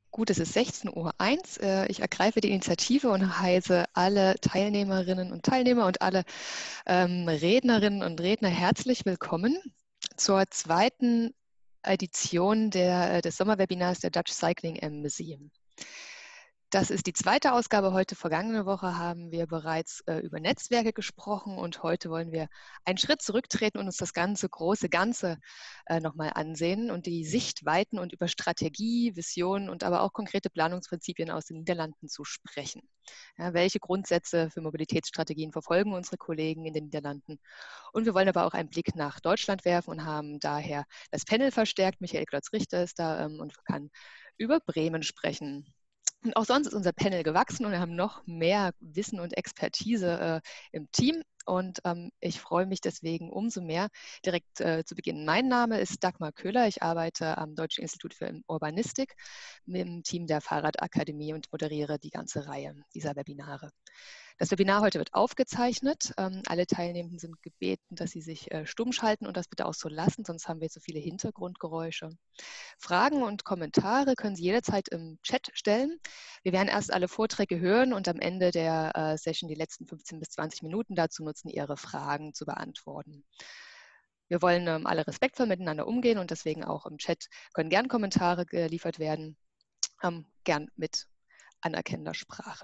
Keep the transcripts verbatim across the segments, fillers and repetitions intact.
Gut, es ist sechzehn Uhr eins. Ich ergreife die Initiative und heiße alle Teilnehmerinnen und Teilnehmer und alle ähm, Rednerinnen und Redner herzlich willkommen zur zweiten Edition der, des Sommerwebinars der Dutch Cycling Embassy. Das ist die zweite Ausgabe. Heute, vergangene Woche, haben wir bereits äh, über Netzwerke gesprochen und heute wollen wir einen Schritt zurücktreten und uns das ganze große Ganze äh, nochmal ansehen und die Sichtweiten und über Strategie, Visionen und aber auch konkrete Planungsprinzipien aus den Niederlanden zu sprechen. Ja, welche Grundsätze für Mobilitätsstrategien verfolgen unsere Kollegen in den Niederlanden? Und wir wollen aber auch einen Blick nach Deutschland werfen und haben daher das Panel verstärkt. Michael Klotz-Richter ist da ähm, und kann über Bremen sprechen. Und auch sonst ist unser Panel gewachsen und wir haben noch mehr Wissen und Expertise äh, im Team. Und ähm, ich freue mich deswegen umso mehr direkt äh, zu beginnen. Mein Name ist Dagmar Köhler. Ich arbeite am Deutschen Institut für Urbanistik im Team der Fahrradakademie und moderiere die ganze Reihe dieser Webinare. Das Webinar heute wird aufgezeichnet. Ähm, alle Teilnehmenden sind gebeten, dass sie sich äh, stumm schalten und das bitte auch so lassen, sonst haben wir zu viele Hintergrundgeräusche. Fragen und Kommentare können Sie jederzeit im Chat stellen. Wir werden erst alle Vorträge hören und am Ende der äh, Session die letzten fünfzehn bis zwanzig Minuten dazu nutzen, Ihre Fragen zu beantworten. Wir wollen ähm, alle respektvoll miteinander umgehen und deswegen auch im Chat können gern Kommentare geliefert werden, ähm, gern mit anerkennender Sprache.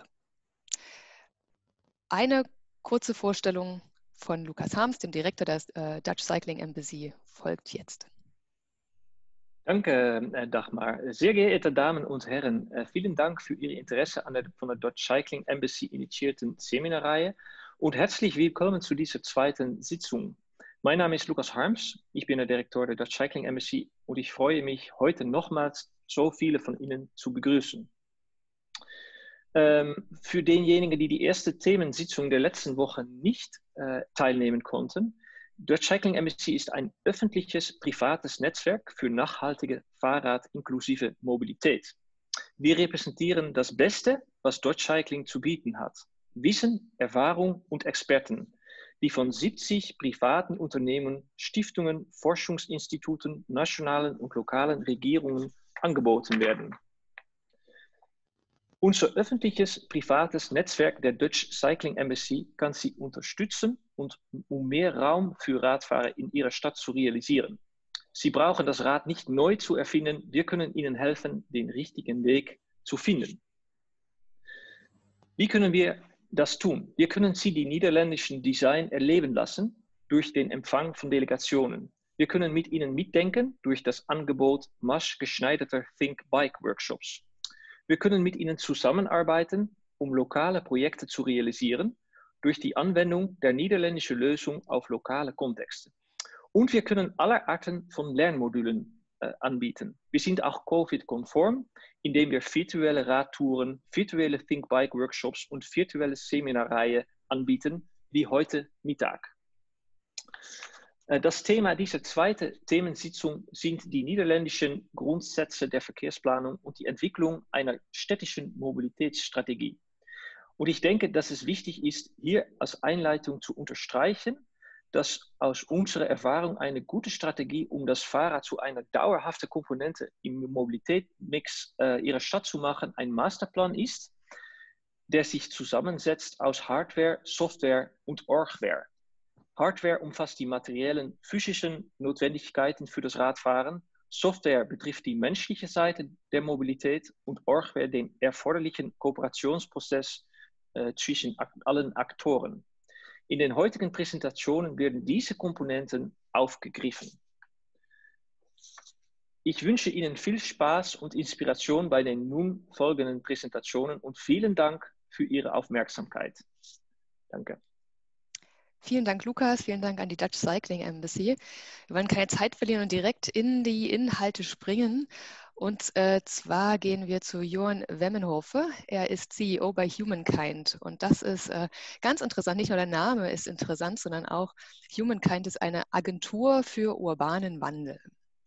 Eine kurze Vorstellung von Lukas Harms, dem Direktor der äh, Dutch Cycling Embassy, folgt jetzt. Danke, Dagmar. Sehr geehrte Damen und Herren, vielen Dank für Ihr Interesse an der von der Dutch Cycling Embassy initiierten Seminarreihe und herzlich willkommen zu dieser zweiten Sitzung. Mein Name ist Lukas Harms, ich bin der Direktor der Dutch Cycling Embassy und ich freue mich, heute nochmals so viele von Ihnen zu begrüßen. Ähm, für diejenigen, die die erste Themensitzung der letzten Woche nicht äh, teilnehmen konnten, Dutch Cycling Embassy ist ein öffentliches, privates Netzwerk für nachhaltige Fahrrad-inklusive Mobilität. Wir repräsentieren das Beste, was Dutch Cycling zu bieten hat. Wissen, Erfahrung und Experten, die von siebzig privaten Unternehmen, Stiftungen, Forschungsinstituten, nationalen und lokalen Regierungen angeboten werden. Unser öffentliches, privates Netzwerk der Dutch Cycling Embassy kann Sie unterstützen, und, um mehr Raum für Radfahrer in Ihrer Stadt zu realisieren. Sie brauchen das Rad nicht neu zu erfinden, wir können Ihnen helfen, den richtigen Weg zu finden. Wie können wir das tun? Wir können Sie die niederländischen Design erleben lassen durch den Empfang von Delegationen. Wir können mit Ihnen mitdenken durch das Angebot maßgeschneiderter Think-Bike-Workshops. Wir können mit Ihnen zusammenarbeiten, um lokale Projekte zu realisieren, durch die Anwendung der niederländischen Lösung auf lokale Kontexte. Und wir können alle Arten von Lernmodulen äh, anbieten. Wir sind auch Covid-konform, indem wir virtuelle Radtouren, virtuelle Think-Bike-Workshops und virtuelle Seminarreihe anbieten, wie heute Mittag. Das Thema dieser zweiten Themensitzung sind die niederländischen Grundsätze der Verkehrsplanung und die Entwicklung einer städtischen Mobilitätsstrategie. Und ich denke, dass es wichtig ist, hier als Einleitung zu unterstreichen, dass aus unserer Erfahrung eine gute Strategie, um das Fahrrad zu einer dauerhaften Komponente im Mobilitätsmix äh, Ihrer Stadt zu machen, ein Masterplan ist, der sich zusammensetzt aus Hardware, Software und Orgware. Hardware umfasst die materiellen, physischen Notwendigkeiten für das Radfahren. Software betrifft die menschliche Seite der Mobilität und Orgware den erforderlichen Kooperationsprozess äh, zwischen ak allen Aktoren. In den heutigen Präsentationen werden diese Komponenten aufgegriffen. Ich wünsche Ihnen viel Spaß und Inspiration bei den nun folgenden Präsentationen und vielen Dank für Ihre Aufmerksamkeit. Danke. Vielen Dank, Lukas. Vielen Dank an die Dutch Cycling Embassy. Wir wollen keine Zeit verlieren und direkt in die Inhalte springen. Und äh, zwar gehen wir zu Johan Wemmenhofe. Er ist C E O bei Humankind. Und das ist äh, ganz interessant. Nicht nur der Name ist interessant, sondern auch Humankind ist eine Agentur für urbanen Wandel.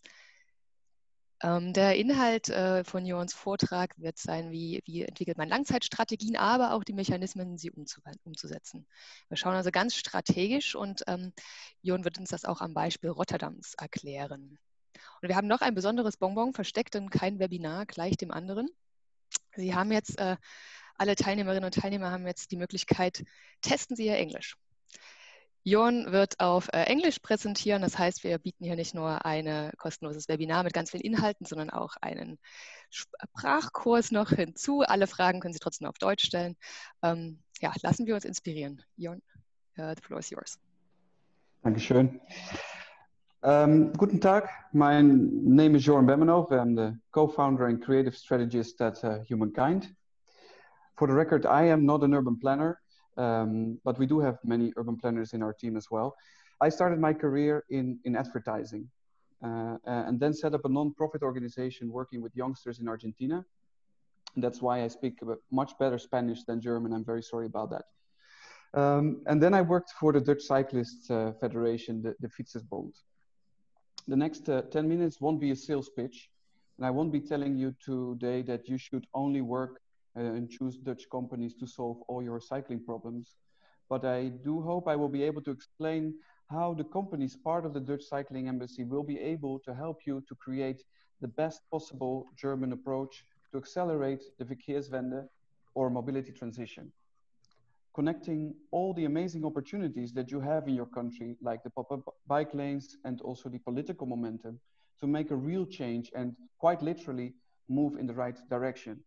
Ähm, der Inhalt äh, von Johans Vortrag wird sein, wie, wie entwickelt man Langzeitstrategien, aber auch die Mechanismen, sie umzu umzusetzen. Wir schauen also ganz strategisch und ähm, Johan wird uns das auch am Beispiel Rotterdams erklären. Und wir haben noch ein besonderes Bonbon versteckt, denn kein Webinar gleich dem anderen. Sie haben jetzt, äh, alle Teilnehmerinnen und Teilnehmer haben jetzt die Möglichkeit, testen Sie Ihr Englisch. Jorn wird auf äh, Englisch präsentieren, das heißt, wir bieten hier nicht nur ein kostenloses Webinar mit ganz vielen Inhalten, sondern auch einen Sprachkurs noch hinzu. Alle Fragen können Sie trotzdem auf Deutsch stellen. Ähm, ja, lassen wir uns inspirieren. Jorn, uh, the floor is yours. Dankeschön. Um, guten Tag, my name is Jorn Bemenov. I'm the co-founder and creative strategist at uh, Humankind. For the record, I am not an urban planner, um, but we do have many urban planners in our team as well. I started my career in, in advertising uh, and then set up a non-profit organization working with youngsters in Argentina. And that's why I speak much better Spanish than German. I'm very sorry about that. Um, and then I worked for the Dutch Cyclists uh, Federation, the, the Fietsersbond. The next uh, ten minutes won't be a sales pitch, and I won't be telling you today that you should only work uh, and choose Dutch companies to solve all your cycling problems. But I do hope I will be able to explain how the companies part of the Dutch Cycling Embassy will be able to help you to create the best possible German approach to accelerate the Verkehrswende or mobility transition, connecting all the amazing opportunities that you have in your country, like the pop-up bike lanes and also the political momentum, to make a real change and quite literally move in the right direction.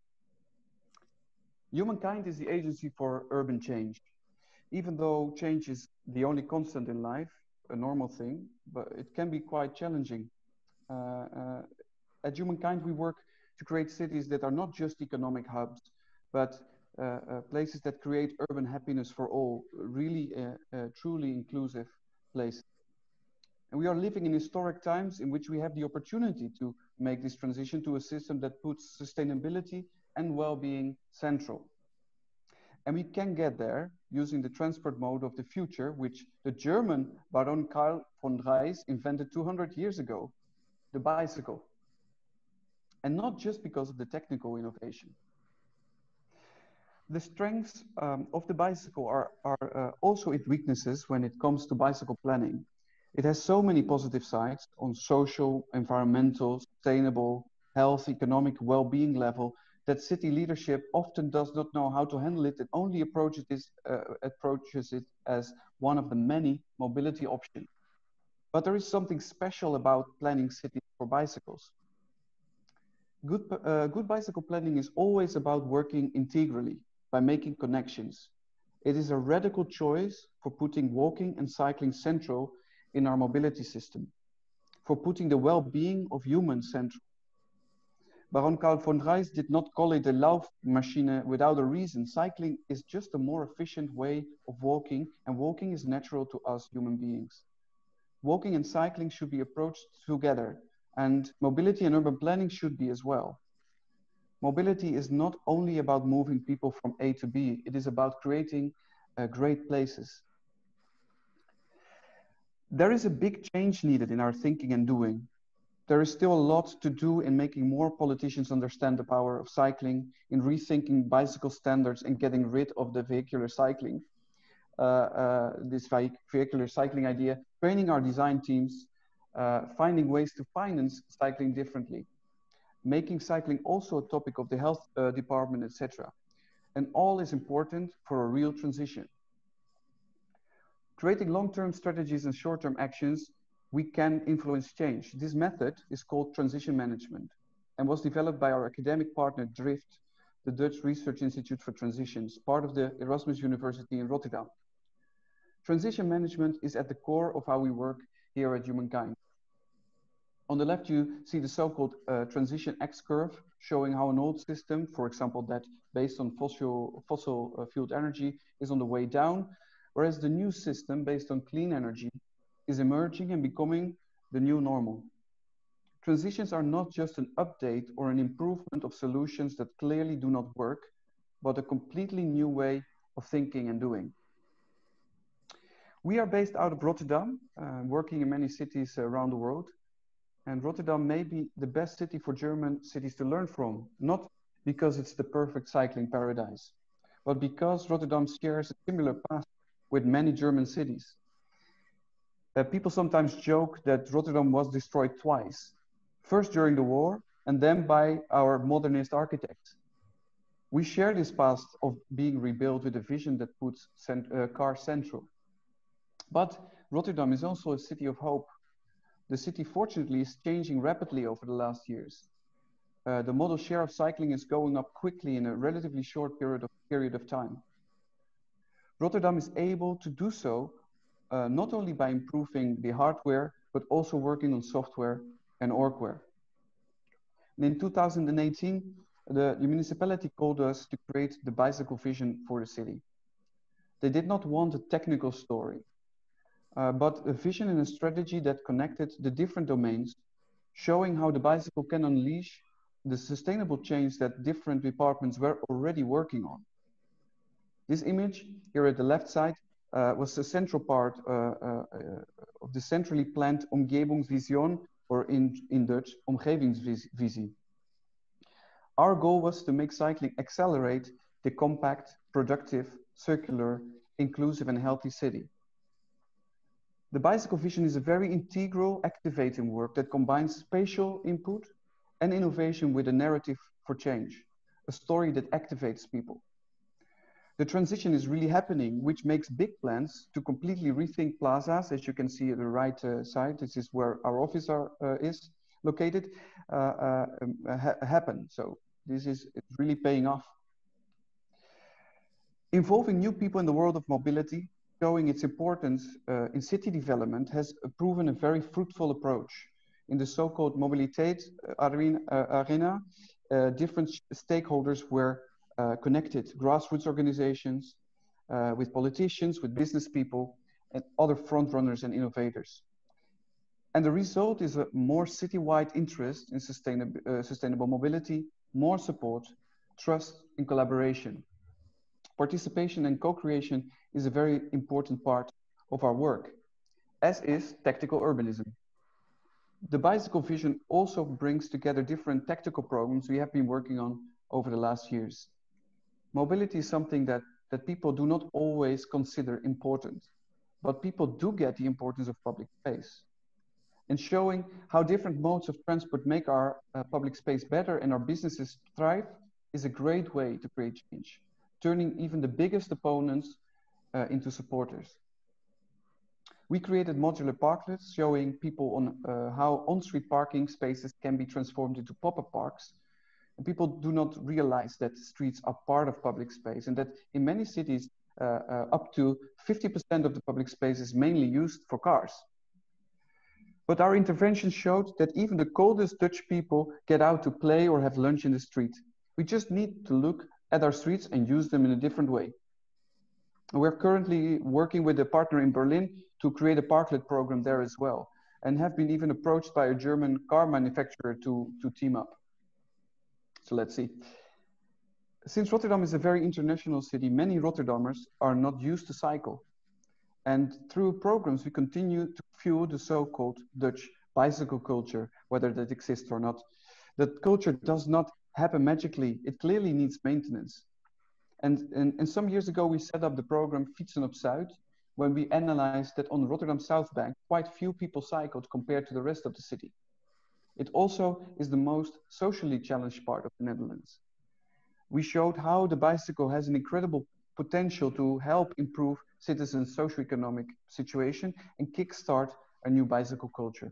Humankind is the agency for urban change. Even though change is the only constant in life, a normal thing, but it can be quite challenging. Uh, uh, at Humankind, we work to create cities that are not just economic hubs, but Uh, uh, places that create urban happiness for all, really uh, uh, truly inclusive places. And we are living in historic times in which we have the opportunity to make this transition to a system that puts sustainability and well-being central. And we can get there using the transport mode of the future, which the German Baron Karl von Drais invented two hundred years ago, the bicycle. And not just because of the technical innovation. The strengths um, of the bicycle are, are uh, also its weaknesses when it comes to bicycle planning. It has so many positive sides on social, environmental, sustainable, health, economic well-being level that city leadership often does not know how to handle it and only approaches, this, uh, approaches it as one of the many mobility options. But there is something special about planning cities for bicycles. Good, uh, good bicycle planning is always about working integrally, by making connections. It is a radical choice for putting walking and cycling central in our mobility system, for putting the well-being of humans central. Baron Karl von Drais did not call it a Laufmaschine without a reason. Cycling is just a more efficient way of walking, and walking is natural to us human beings. Walking and cycling should be approached together, and mobility and urban planning should be as well. Mobility is not only about moving people from A to B, it is about creating uh, great places. There is a big change needed in our thinking and doing. There is still a lot to do in making more politicians understand the power of cycling, in rethinking bicycle standards and getting rid of the vehicular cycling, uh, uh, this vehicular cycling idea, training our design teams, uh, finding ways to finance cycling differently, making cycling also a topic of the health uh, department, et cetera. And all is important for a real transition. Creating long-term strategies and short-term actions, we can influence change. This method is called transition management and was developed by our academic partner Drift, the Dutch Research Institute for Transitions, part of the Erasmus University in Rotterdam. Transition management is at the core of how we work here at Humankind. On the left, you see the so-called uh, transition X curve, showing how an old system, for example, that based on fossil, fossil uh, fueled energy is on the way down, whereas the new system based on clean energy is emerging and becoming the new normal. Transitions are not just an update or an improvement of solutions that clearly do not work, but a completely new way of thinking and doing. We are based out of Rotterdam, uh, working in many cities around the world. And Rotterdam may be the best city for German cities to learn from, not because it's the perfect cycling paradise, but because Rotterdam shares a similar past with many German cities. Uh, people sometimes joke that Rotterdam was destroyed twice, first during the war and then by our modernist architects. We share this past of being rebuilt with a vision that puts cent uh, car central. But Rotterdam is also a city of hope. The city, fortunately, is changing rapidly over the last years. Uh, the model share of cycling is going up quickly in a relatively short period of, period of time. Rotterdam is able to do so uh, not only by improving the hardware, but also working on software and orgware. And in two thousand eighteen, the, the municipality called us to create the bicycle vision for the city. They did not want a technical story, uh, but a vision and a strategy that connected the different domains, showing how the bicycle can unleash the sustainable change that different departments were already working on. This image here at the left side uh, was the central part uh, uh, of the centrally planned Omgevingsvision, or in, in Dutch, Omgevingsvisie. Our goal was to make cycling accelerate the compact, productive, circular, inclusive and healthy city. The bicycle vision is a very integral, activating work that combines spatial input and innovation with a narrative for change, a story that activates people. The transition is really happening, which makes big plans to completely rethink plazas, as you can see at the right uh, side. This is where our office are, uh, is located, uh, uh, um, ha happen. So this is it's really paying off. Involving new people in the world of mobility, showing its importance uh, in city development, has proven a very fruitful approach. In the so-called Mobiliteit arena, uh, arena uh, different stakeholders were uh, connected, grassroots organizations, uh, with politicians, with business people, and other frontrunners and innovators. And the result is a more citywide interest in sustainable, uh, sustainable mobility, more support, trust, and collaboration. Participation and co-creation is a very important part of our work, as is tactical urbanism. The bicycle vision also brings together different tactical programs we have been working on over the last years. Mobility is something that, that people do not always consider important, but people do get the importance of public space. And showing how different modes of transport make our uh, public space better and our businesses thrive is a great way to create change, turning even the biggest opponents uh, into supporters. We created modular parklets showing people on uh, how on-street parking spaces can be transformed into pop-up parks. And people do not realize that streets are part of public space and that in many cities, uh, uh, up to fifty percent of the public space is mainly used for cars. But our intervention showed that even the coldest Dutch people get out to play or have lunch in the street. We just need to look at our streets and use them in a different way. We're currently working with a partner in Berlin to create a parklet program there as well, and have been even approached by a German car manufacturer to, to team up. So let's see. Since Rotterdam is a very international city, many Rotterdammers are not used to cycle. And through programs, we continue to fuel the so-called Dutch bicycle culture, whether that exists or not. That culture does not happen magically. It clearly needs maintenance. And, and, and some years ago, we set up the program Fietsen op Zuid, when we analyzed that on the Rotterdam South Bank, quite few people cycled compared to the rest of the city. It also is the most socially challenged part of the Netherlands. We showed how the bicycle has an incredible potential to help improve citizens' socioeconomic situation and kickstart a new bicycle culture.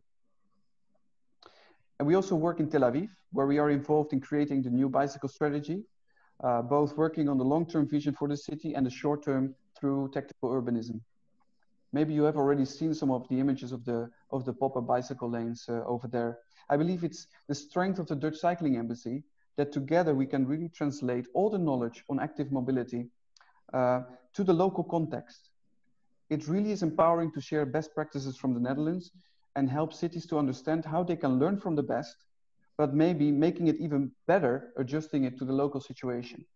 And we also work in Tel Aviv, where we are involved in creating the new bicycle strategy, uh, both working on the long-term vision for the city and the short-term through tactical urbanism. Maybe you have already seen some of the images of the, of the pop-up bicycle lanes uh, over there. I believe it's the strength of the Dutch Cycling Embassy that together we can really translate all the knowledge on active mobility uh, to the local context. It really is empowering to share best practices from the Netherlands and help cities to understand how they can learn from the best, but maybe making it even better, adjusting it to the local situation.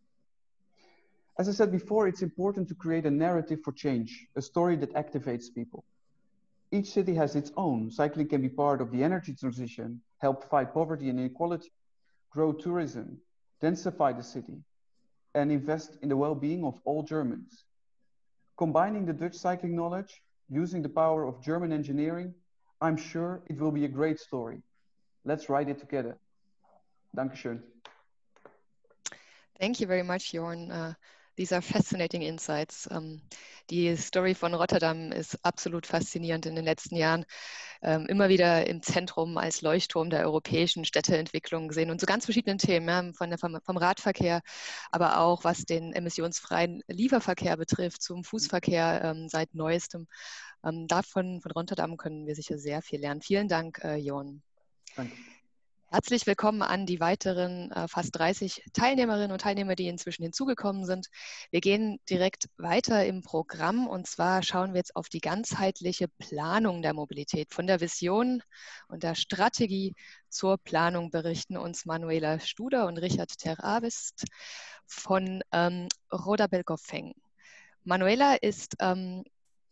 As I said before, it's important to create a narrative for change, a story that activates people. Each city has its own. Cycling can be part of the energy transition, help fight poverty and inequality, grow tourism, densify the city, and invest in the well-being of all Germans. Combining the Dutch cycling knowledge, using the power of German engineering, I'm sure it will be a great story. Let's write it together. Dankeschön. Thank you very much, Jorn. Uh, these are fascinating insights. Um, die Story von Rotterdam ist absolut faszinierend in den letzten Jahren. Ähm, immer wieder im Zentrum als Leuchtturm der europäischen Städteentwicklung gesehen und zu ganz verschiedenen Themen, ja, von der, vom, vom Radverkehr, aber auch was den emissionsfreien Lieferverkehr betrifft, zum Fußverkehr ähm, seit Neuestem. Ähm, davon von Rotterdam können wir sicher sehr viel lernen. Vielen Dank, äh, Jorn. Danke. Herzlich willkommen an die weiteren äh, fast dreißig Teilnehmerinnen und Teilnehmer, die inzwischen hinzugekommen sind. Wir gehen direkt weiter im Programm und zwar schauen wir jetzt auf die ganzheitliche Planung der Mobilität. Von der Vision und der Strategie zur Planung berichten uns Manuela Studer und Richard Terravist von ähm, Roda Belkofeng. Manuela ist ähm,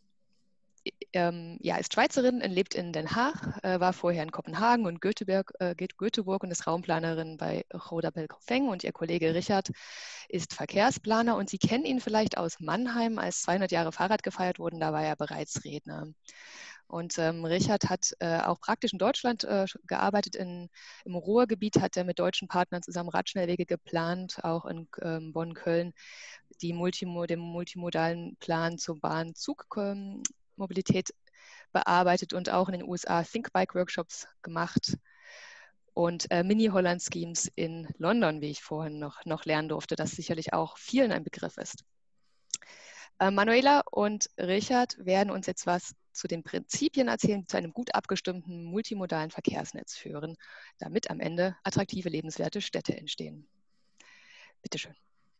Ähm, ja, ist Schweizerin, lebt in Den Haag, äh, war vorher in Kopenhagen und Göteborg, äh, Göteborg und ist Raumplanerin bei Roda Belkofeng, und ihr Kollege Richard ist Verkehrsplaner und Sie kennen ihn vielleicht aus Mannheim, als zweihundert Jahre Fahrrad gefeiert wurden, da war er bereits Redner. Und ähm, Richard hat äh, auch praktisch in Deutschland äh, gearbeitet. In, Im Ruhrgebiet hat er mit deutschen Partnern zusammen Radschnellwege geplant, auch in ähm, Bonn, Köln, die Multimo, den multimodalen Plan zur Bahn-Zug-Mobilität bearbeitet und auch in den U S A Think-Bike-Workshops gemacht und äh, Mini-Holland-Schemes in London, wie ich vorhin noch, noch lernen durfte, das sicherlich auch vielen ein Begriff ist. Äh, Manuela und Richard werden uns jetzt was zu den Prinzipien erzählen, die zu einem gut abgestimmten multimodalen Verkehrsnetz führen, damit am Ende attraktive, lebenswerte Städte entstehen. Bitte schön.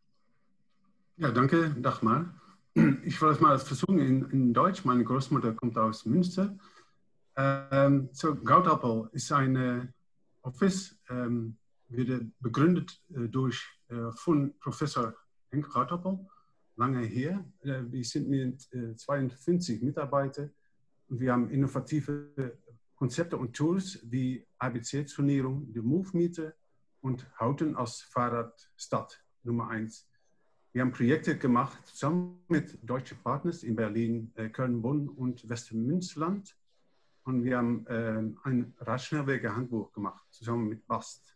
Ja, danke, Dagmar. Ich wollte es mal versuchen in, in Deutsch. Meine Großmutter kommt aus Münster. Ähm, so, Goudapel ist ein Office, ähm, wurde begründet äh, durch äh, von Professor Henk Goudapel, lange her. Äh, wir sind mit äh, zweiundfünfzig Mitarbeitern und wir haben innovative Konzepte und Tools wie A B C-Zonierung, die Move-Meter und Houten als Fahrradstadt Nummer eins. Wir haben Projekte gemacht zusammen mit deutschen Partnern in Berlin, äh, Köln, Bonn und Westmünsterland. Und wir haben äh, ein Radschnellwege-Handbuch gemacht, zusammen mit Bast.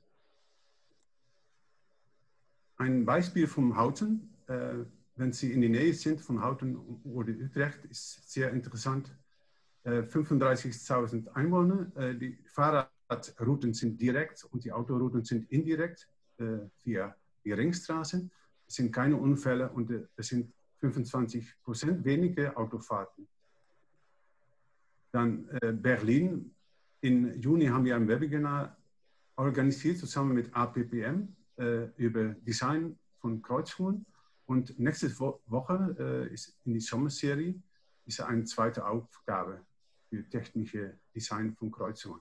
Ein Beispiel vom Houten, äh, wenn Sie in der Nähe sind von Houten oder Utrecht, ist sehr interessant. Äh, fünfunddreißigtausend Einwohner, äh, die Fahrradrouten sind direkt und die Autorouten sind indirekt äh, via die Ringstraßen. Es sind keine Unfälle und es sind fünfundzwanzig Prozent weniger Autofahrten. Dann äh, Berlin. Im Juni haben wir ein Webinar organisiert zusammen mit A P P M äh, über Design von Kreuzungen. Und nächste Wo Woche äh, ist in die Sommerserie ist eine zweite Aufgabe für technische Design von Kreuzungen.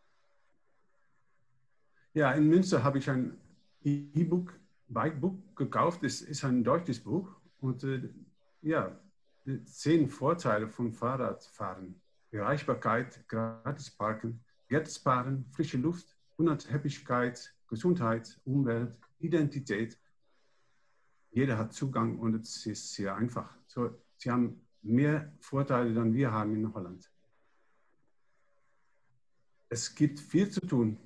Ja, in Münster habe ich ein E-Book Bikebook gekauft. Das ist ein deutsches Buch und äh, ja, zehn Vorteile von Fahrradfahren. Erreichbarkeit, gratis Parken, Geld sparen, frische Luft, Unabhängigkeit, Gesundheit, Umwelt, Identität. Jeder hat Zugang und es ist sehr einfach. So, sie haben mehr Vorteile, als wir haben in Holland. Es gibt viel zu tun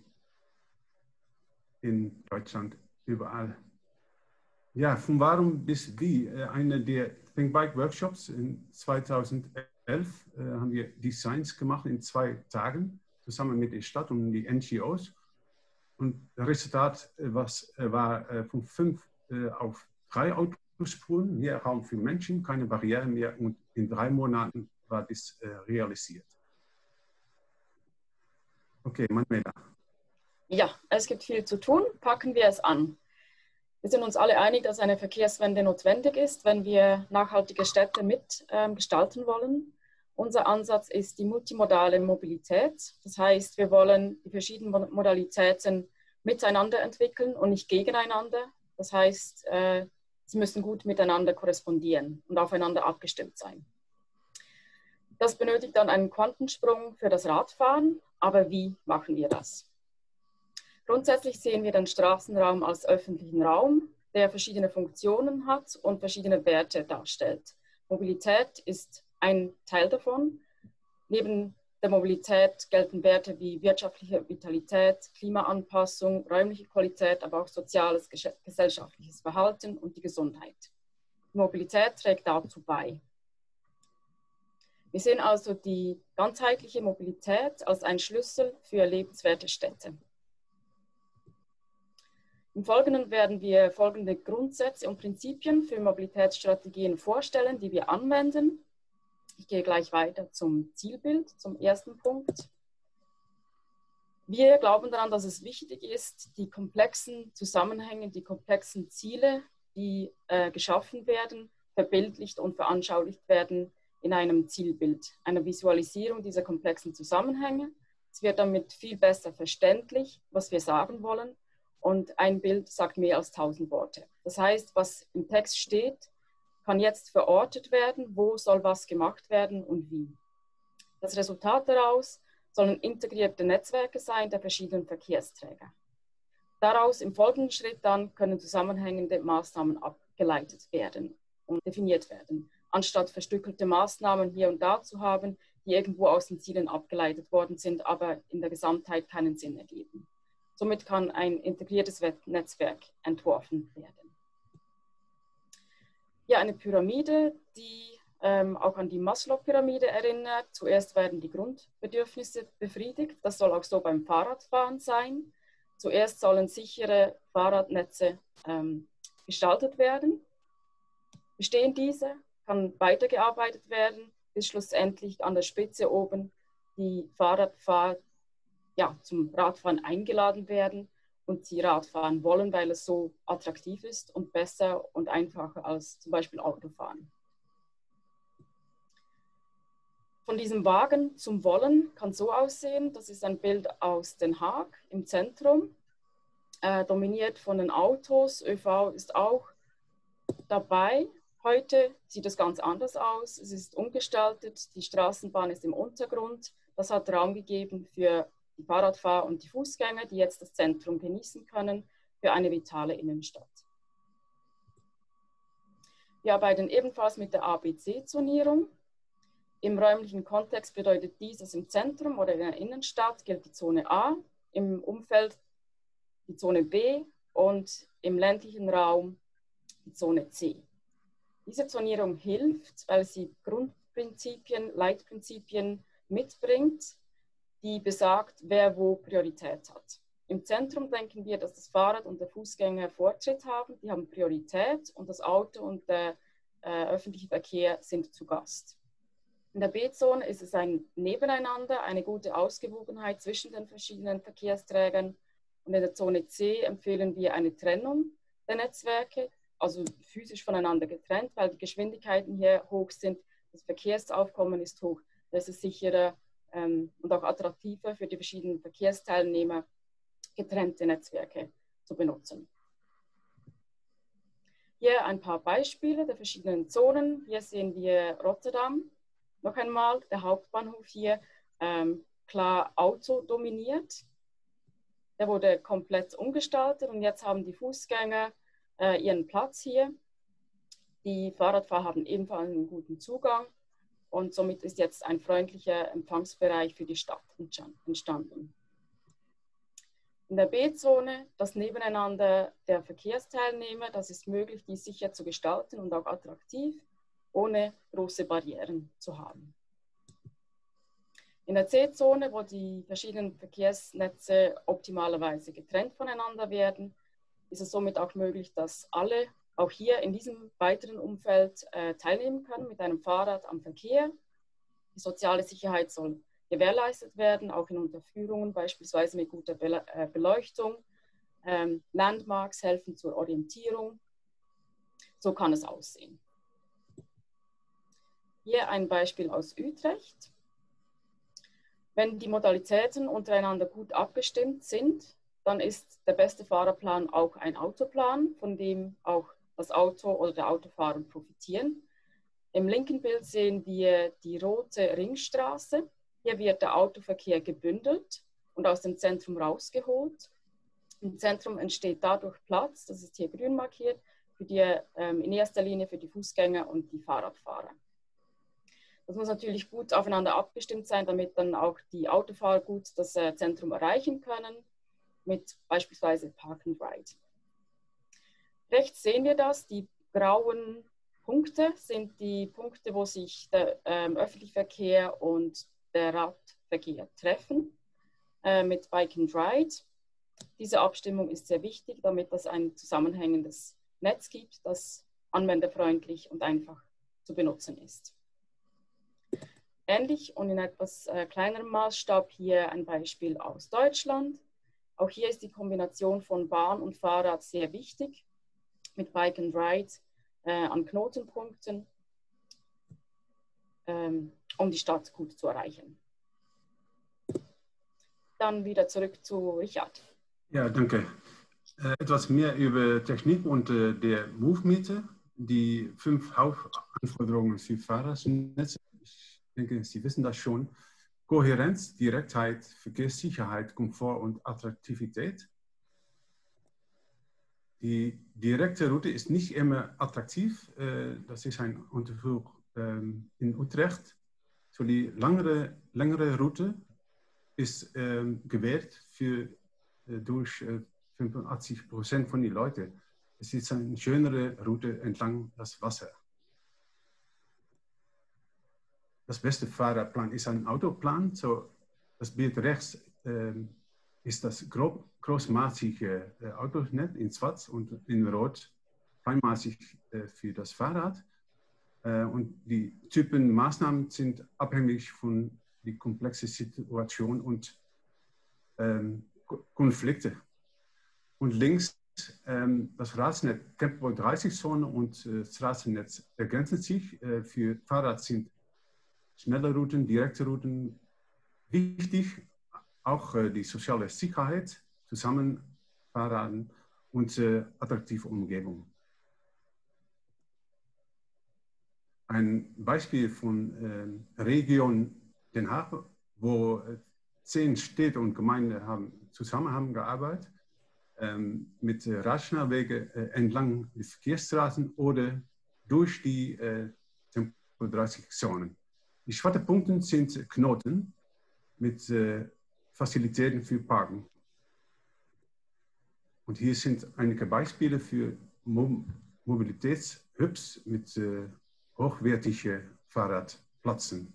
in Deutschland, überall. Ja, von warum bis wie. Eine der Think Bike Workshops in zweitausendelf äh, haben wir Designs gemacht in zwei Tagen, zusammen mit der Stadt und den N G Os. Und das Resultat äh, was, äh, war äh, von fünf äh, auf drei Autospuren, mehr Raum für Menschen, keine Barrieren mehr. Und in drei Monaten war das äh, realisiert. Okay, Manuela. Ja, es gibt viel zu tun. Packen wir es an. Wir sind uns alle einig, dass eine Verkehrswende notwendig ist, wenn wir nachhaltige Städte mit ähm, gestalten wollen. Unser Ansatz ist die multimodale Mobilität. Das heißt, wir wollen die verschiedenen Modalitäten miteinander entwickeln und nicht gegeneinander. Das heißt, äh, sie müssen gut miteinander korrespondieren und aufeinander abgestimmt sein. Das benötigt dann einen Quantensprung für das Radfahren. Aber wie machen wir das? Grundsätzlich sehen wir den Straßenraum als öffentlichen Raum, der verschiedene Funktionen hat und verschiedene Werte darstellt. Mobilität ist ein Teil davon. Neben der Mobilität gelten Werte wie wirtschaftliche Vitalität, Klimaanpassung, räumliche Qualität, aber auch soziales, gesellschaftliches Verhalten und die Gesundheit. Die Mobilität trägt dazu bei. Wir sehen also die ganzheitliche Mobilität als einen Schlüssel für lebenswerte Städte. Im Folgenden werden wir folgende Grundsätze und Prinzipien für Mobilitätsstrategien vorstellen, die wir anwenden. Ich gehe gleich weiter zum Zielbild, zum ersten Punkt. Wir glauben daran, dass es wichtig ist, die komplexen Zusammenhänge, die komplexen Ziele, die äh, geschaffen werden, verbildlicht und veranschaulicht werden in einem Zielbild, einer Visualisierung dieser komplexen Zusammenhänge. Es wird damit viel besser verständlich, was wir sagen wollen, und ein Bild sagt mehr als tausend Worte. Das heißt, was im Text steht, kann jetzt verortet werden, wo soll was gemacht werden und wie. Das Resultat daraus sollen integrierte Netzwerke sein der verschiedenen Verkehrsträger. Daraus im folgenden Schritt dann können zusammenhängende Maßnahmen abgeleitet werden und definiert werden, anstatt verstückelte Maßnahmen hier und da zu haben, die irgendwo aus den Zielen abgeleitet worden sind, aber in der Gesamtheit keinen Sinn ergeben. Somit kann ein integriertes Netzwerk entworfen werden. Hier eine Pyramide, die ähm, auch an die Maslow-Pyramide erinnert. Zuerst werden die Grundbedürfnisse befriedigt. Das soll auch so beim Fahrradfahren sein. Zuerst sollen sichere Fahrradnetze ähm, gestaltet werden. Bestehen diese, kann weitergearbeitet werden, bis schlussendlich an der Spitze oben die Fahrradfahrer ja, zum Radfahren eingeladen werden und sie Radfahren wollen, weil es so attraktiv ist und besser und einfacher als zum Beispiel Autofahren. Von diesem Wagen zum Wollen kann so aussehen, das ist ein Bild aus Den Haag im Zentrum, äh, dominiert von den Autos. ÖV ist auch dabei. Heute sieht es ganz anders aus. Es ist umgestaltet, die Straßenbahn ist im Untergrund. Das hat Raum gegeben für die Fahrradfahrer und die Fußgänger, die jetzt das Zentrum genießen können, für eine vitale Innenstadt. Wir arbeiten ebenfalls mit der A B C-Zonierung. Im räumlichen Kontext bedeutet dies, dass im Zentrum oder in der Innenstadt gilt die Zone A, im Umfeld die Zone B und im ländlichen Raum die Zone C. Diese Zonierung hilft, weil sie Grundprinzipien, Leitprinzipien mitbringt, die besagt, wer wo Priorität hat. Im Zentrum denken wir, dass das Fahrrad und der Fußgänger Vortritt haben, die haben Priorität und das Auto und der äh, öffentliche Verkehr sind zu Gast. In der B-Zone ist es ein Nebeneinander, eine gute Ausgewogenheit zwischen den verschiedenen Verkehrsträgern und in der Zone C empfehlen wir eine Trennung der Netzwerke, also physisch voneinander getrennt, weil die Geschwindigkeiten hier hoch sind, das Verkehrsaufkommen ist hoch, das ist sicherer ähm, und auch attraktiver für die verschiedenen Verkehrsteilnehmer, getrennte Netzwerke zu benutzen. Hier ein paar Beispiele der verschiedenen Zonen. Hier sehen wir Rotterdam. Noch einmal, der Hauptbahnhof hier, ähm, klar Auto dominiert. Der wurde komplett umgestaltet und jetzt haben die Fußgänger äh, ihren Platz hier. Die Fahrradfahrer haben ebenfalls einen guten Zugang und somit ist jetzt ein freundlicher Empfangsbereich für die Stadt entstanden. In der B-Zone das Nebeneinander der Verkehrsteilnehmer, das ist möglich, dies sicher zu gestalten und auch attraktiv, ohne große Barrieren zu haben. In der C-Zone, wo die verschiedenen Verkehrsnetze optimalerweise getrennt voneinander werden, ist es somit auch möglich, dass alle auch hier in diesem weiteren Umfeld äh, teilnehmen können mit einem Fahrrad am Verkehr. Die soziale Sicherheit soll gewährleistet werden, auch in Unterführungen, beispielsweise mit guter Be äh, Beleuchtung. Ähm, Landmarks helfen zur Orientierung. So kann es aussehen. Hier ein Beispiel aus Utrecht. Wenn die Modalitäten untereinander gut abgestimmt sind, dann ist der beste Fahrerplan auch ein Autoplan, von dem auch das Auto oder der Autofahrer profitieren. Im linken Bild sehen wir die rote Ringstraße. Hier wird der Autoverkehr gebündelt und aus dem Zentrum rausgeholt. Im Zentrum entsteht dadurch Platz, das ist hier grün markiert, für die, ähm, in erster Linie für die Fußgänger und die Fahrradfahrer. Das muss natürlich gut aufeinander abgestimmt sein, damit dann auch die Autofahrer gut das äh, Zentrum erreichen können, mit beispielsweise Park and Ride. Rechts sehen wir das, die grauen Punkte sind die Punkte, wo sich der ähm, öffentliche Verkehr und der Radverkehr treffen äh, mit Bike and Ride. Diese Abstimmung ist sehr wichtig, damit es ein zusammenhängendes Netz gibt, das anwenderfreundlich und einfach zu benutzen ist. Ähnlich und in etwas äh, kleinerem Maßstab hier ein Beispiel aus Deutschland. Auch hier ist die Kombination von Bahn und Fahrrad sehr wichtig, mit Bike and Ride äh, an Knotenpunkten, ähm, um die Stadt gut zu erreichen. Dann wieder zurück zu Richard. Ja, danke. Äh, etwas mehr über Technik und äh, der MoveMeter. Die fünf Hauptanforderungen für Fahrradnetze. Ich denke, Sie wissen das schon. Kohärenz, Direktheit, Verkehrssicherheit, Komfort und Attraktivität. Die direkte Route ist nicht immer attraktiv. Das ist ein Untersuch in Utrecht. So die langere, längere Route ist gewählt für durch fünfundachtzig Prozent von den Leuten. Es ist eine schönere Route entlang das Wasser. Das beste Fahrradplan ist ein Autoplan. So, das Bild rechts äh, ist das grob, großmaßige äh, Autonet in Schwarz und in Rot feinmaßig äh, für das Fahrrad. Äh, und die Typen Maßnahmen sind abhängig von der komplexen Situation und ähm, Konflikte. Und links ähm, das Straßennetz Tempo dreißig Zone und äh, Straßennetz ergänzen sich. Äh, für Fahrrad sind schnelle Routen, direkte Routen wichtig, auch äh, die soziale Sicherheit, Zusammenfahren und äh, attraktive Umgebung. Ein Beispiel von äh, Region Den Haag, wo äh, zehn Städte und Gemeinden haben, zusammen haben gearbeitet, ähm, mit äh, Radschnellwegen äh, entlang der Verkehrsstraßen oder durch die äh, Tempo dreißig Zonen. Die schwarzen Punkte sind Knoten mit äh, Fazilitäten für Parken. Und hier sind einige Beispiele für Mo Mobilitätshubs mit äh, hochwertigen Fahrradplätzen.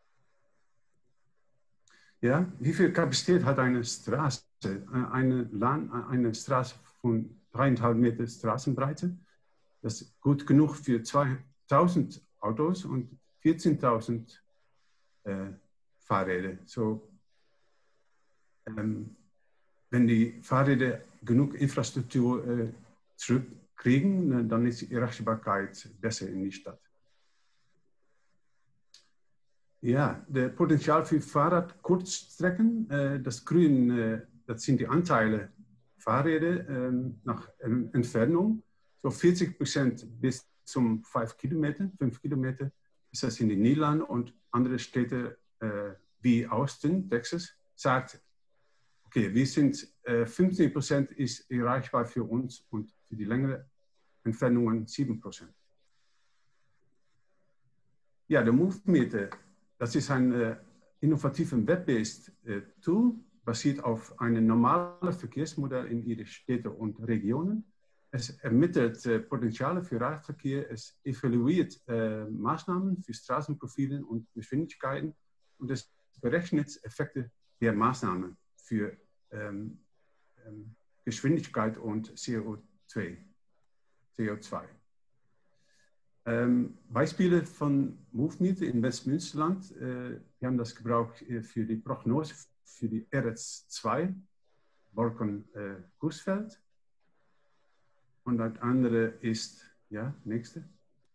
Ja, wie viel Kapazität hat eine Straße? Eine, Lahn, eine Straße von dreieinhalb Meter Straßenbreite. Das ist gut genug für zweitausend Autos und vierzehntausend äh, Fahrräder. So, ähm, wenn die Fahrräder genug Infrastruktur äh, zurückkriegen, dann ist die Erreichbarkeit besser in die Stadt. Ja, der Potenzial für Fahrradkurzstrecken, äh, das Grün, äh, das sind die Anteile Fahrräder äh, nach äh, Entfernung. So vierzig Prozent bis zum fünf Kilometer, fünf Kilometer ist das in den Niederlanden und andere Städte äh, wie Austin, Texas, sagt, okay, wir sind äh, fünfzehn Prozent ist erreichbar für uns und für die längeren Entfernungen sieben Prozent. Ja, der MoveMeter, das ist ein äh, innovatives Web-based äh, Tool, basiert auf einem normalen Verkehrsmodell in Ihren Städten und Regionen. Es ermittelt äh, Potenziale für Radverkehr, es evaluiert äh, Maßnahmen für Straßenprofilen und Geschwindigkeiten und es berechnet Effekte der Maßnahmen für ähm, ähm, Geschwindigkeit und C O zwei. C O zwei. Ähm, Beispiele von MoveMeter in Westmünsterland. Äh, wir haben das gebraucht äh, für die Prognose für die R S zwei, Borken-Coesfeld. Äh, Und das andere ist, ja, nächste.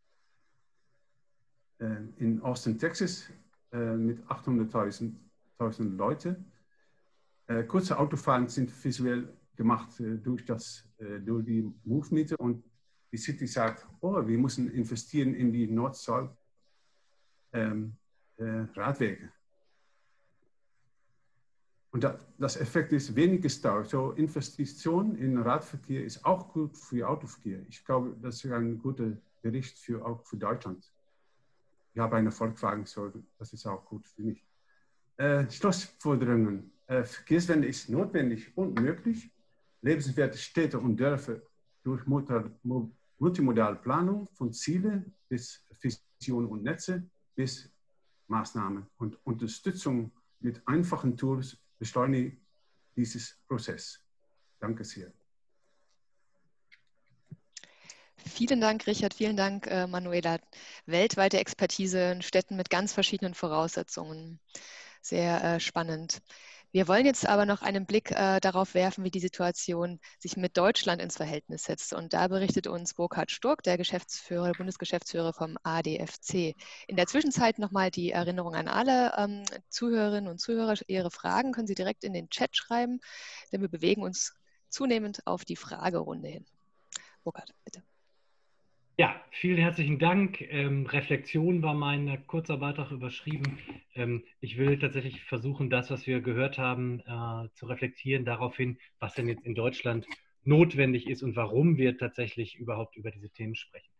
Äh, in Austin, Texas, äh, mit achthunderttausend Leute. Äh, kurze Autofahren sind visuell gemacht äh, durch, das, äh, durch die MoveMeter und die City sagt, oh, wir müssen investieren in die Nord-Süd ähm, äh, Radwege. Und das, das Effekt ist weniger Stau. So Investition in Radverkehr ist auch gut für Autoverkehr. Ich glaube, das ist ein guter Bericht für, auch für Deutschland. wir haben eine Volkswagen, so das ist auch gut für mich. Äh, Schlussfolgerungen. Äh, Verkehrswende ist notwendig und möglich. Lebenswerte Städte und Dörfer durch multimodale Planung von Zielen bis Visionen und Netze bis Maßnahmen und Unterstützung mit einfachen Tools beschleunigt dieses Prozess. Danke sehr. Vielen Dank, Richard. Vielen Dank, äh, Manuela. Weltweite Expertise in Städten mit ganz verschiedenen Voraussetzungen. Sehr äh, spannend. Wir wollen jetzt aber noch einen Blick äh, darauf werfen, wie die Situation sich mit Deutschland ins Verhältnis setzt. Und da berichtet uns Burkhard Sturck, der Geschäftsführer, Bundesgeschäftsführer vom A D F C. In der Zwischenzeit nochmal die Erinnerung an alle ähm, Zuhörerinnen und Zuhörer. Ihre Fragen können Sie direkt in den Chat schreiben, denn wir bewegen uns zunehmend auf die Fragerunde hin. Burkhard, bitte. Ja, vielen herzlichen Dank. Ähm, Reflexion war mein kurzer Beitrag überschrieben. Ähm, ich will tatsächlich versuchen, das, was wir gehört haben, äh, zu reflektieren, darauf hin, was denn jetzt in Deutschland notwendig ist und warum wir tatsächlich überhaupt über diese Themen sprechen.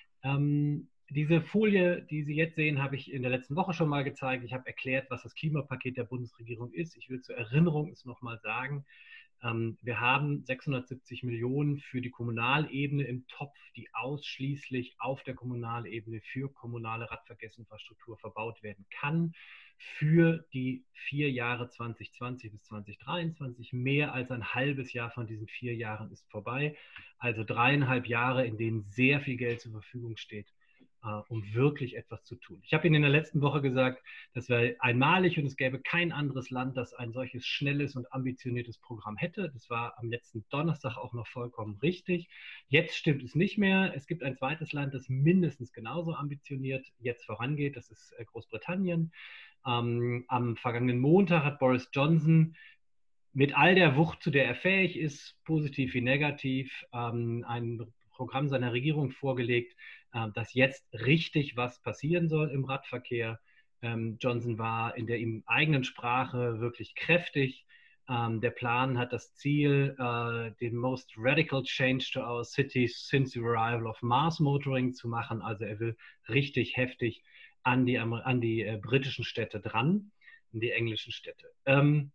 Ähm, diese Folie, die Sie jetzt sehen, habe ich in der letzten Woche schon mal gezeigt. Ich habe erklärt, was das Klimapaket der Bundesregierung ist. Ich will zur Erinnerung es nochmal sagen. Wir haben sechshundertsiebzig Millionen für die Kommunalebene im Topf, die ausschließlich auf der Kommunalebene für kommunale Radverkehrsinfrastruktur verbaut werden kann. Für die vier Jahre zwanzig zwanzig bis zwanzig dreiundzwanzig. Mehr als ein halbes Jahr von diesen vier Jahren ist vorbei. Also dreieinhalb Jahre, in denen sehr viel Geld zur Verfügung steht, um wirklich etwas zu tun. Ich habe Ihnen in der letzten Woche gesagt, das wäre einmalig und es gäbe kein anderes Land, das ein solches schnelles und ambitioniertes Programm hätte. Das war am letzten Donnerstag auch noch vollkommen richtig. Jetzt stimmt es nicht mehr. Es gibt ein zweites Land, das mindestens genauso ambitioniert jetzt vorangeht. Das ist Großbritannien. Ähm, am vergangenen Montag hat Boris Johnson mit all der Wucht, zu der er fähig ist, positiv wie negativ, ähm, ein Programm seiner Regierung vorgelegt, äh, dass jetzt richtig was passieren soll im Radverkehr. Ähm, Johnson war in der ihm eigenen Sprache wirklich kräftig. Ähm, der Plan hat das Ziel, äh, den most radical change to our cities since the arrival of mass motoring zu machen. Also er will richtig heftig an die, an die äh, britischen Städte dran, an die englischen Städte. Ähm,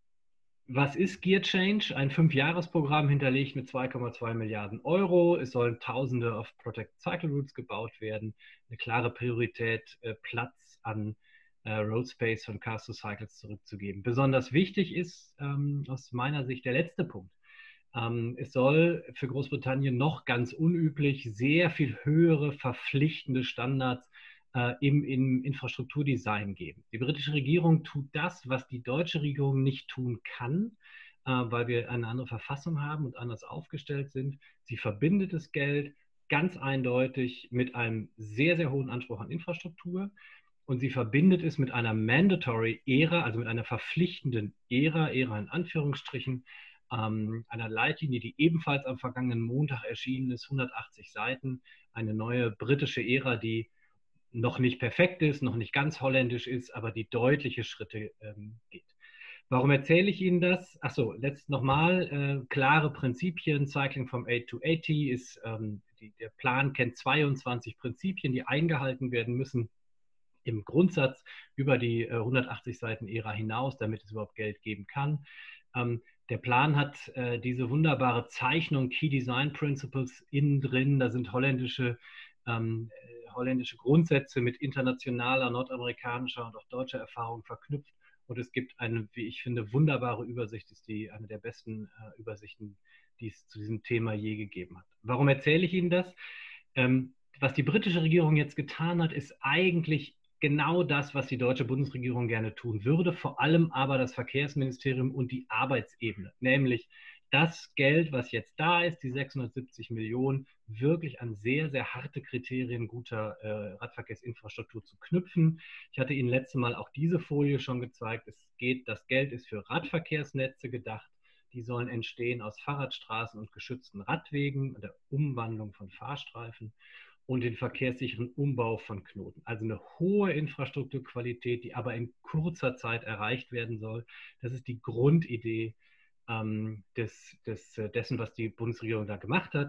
Was ist Gear Change? Ein Fünfjahresprogramm hinterlegt mit zwei Komma zwei Milliarden Euro. Es sollen Tausende of Protected Cycle Routes gebaut werden. Eine klare Priorität, äh, Platz an äh, Road Space von Cars to Cycles zurückzugeben. Besonders wichtig ist ähm, aus meiner Sicht der letzte Punkt. Ähm, es soll für Großbritannien noch ganz unüblich sehr viel höhere verpflichtende Standards äh, im, im Infrastrukturdesign geben. Die britische Regierung tut das, was die deutsche Regierung nicht tun kann, äh, weil wir eine andere Verfassung haben und anders aufgestellt sind. Sie verbindet das Geld ganz eindeutig mit einem sehr, sehr hohen Anspruch an Infrastruktur. Und sie verbindet es mit einer mandatory Ära, also mit einer verpflichtenden Ära, Ära in Anführungsstrichen, ähm, einer Leitlinie, die ebenfalls am vergangenen Montag erschienen ist, hundertachtzig Seiten, eine neue britische Ära, die noch nicht perfekt ist, noch nicht ganz holländisch ist, aber die deutliche Schritte ähm, geht. Warum erzähle ich Ihnen das? Achso, letzt nochmal, äh, klare Prinzipien. Cycling from A to eighty ist, ähm, die, der Plan kennt zweiundzwanzig Prinzipien, die eingehalten werden müssen im Grundsatz über die äh, hundertachtzig Seiten Ära hinaus, damit es überhaupt Geld geben kann. Ähm, der Plan hat äh, diese wunderbare Zeichnung Key Design Principles innen drin. Da sind holländische, ähm, äh, holländische Grundsätze mit internationaler, nordamerikanischer und auch deutscher Erfahrung verknüpft. Und es gibt eine, wie ich finde, wunderbare Übersicht, ist die eine der besten äh, Übersichten, die es zu diesem Thema je gegeben hat. Warum erzähle ich Ihnen das? Ähm, was die britische Regierung jetzt getan hat, ist eigentlich genau das, was die deutsche Bundesregierung gerne tun würde, vor allem aber das Verkehrsministerium und die Arbeitsebene, nämlich das Geld, was jetzt da ist, die sechshundertsiebzig Millionen, wirklich an sehr, sehr harte Kriterien guter äh, Radverkehrsinfrastruktur zu knüpfen. Ich hatte Ihnen letztes Mal auch diese Folie schon gezeigt. Es geht, das Geld ist für Radverkehrsnetze gedacht. Die sollen entstehen aus Fahrradstraßen und geschützten Radwegen, der Umwandlung von Fahrstreifen und den verkehrssicheren Umbau von Knoten. Also eine hohe Infrastrukturqualität, die aber in kurzer Zeit erreicht werden soll. Das ist die Grundidee ähm, des, des, dessen, was die Bundesregierung da gemacht hat.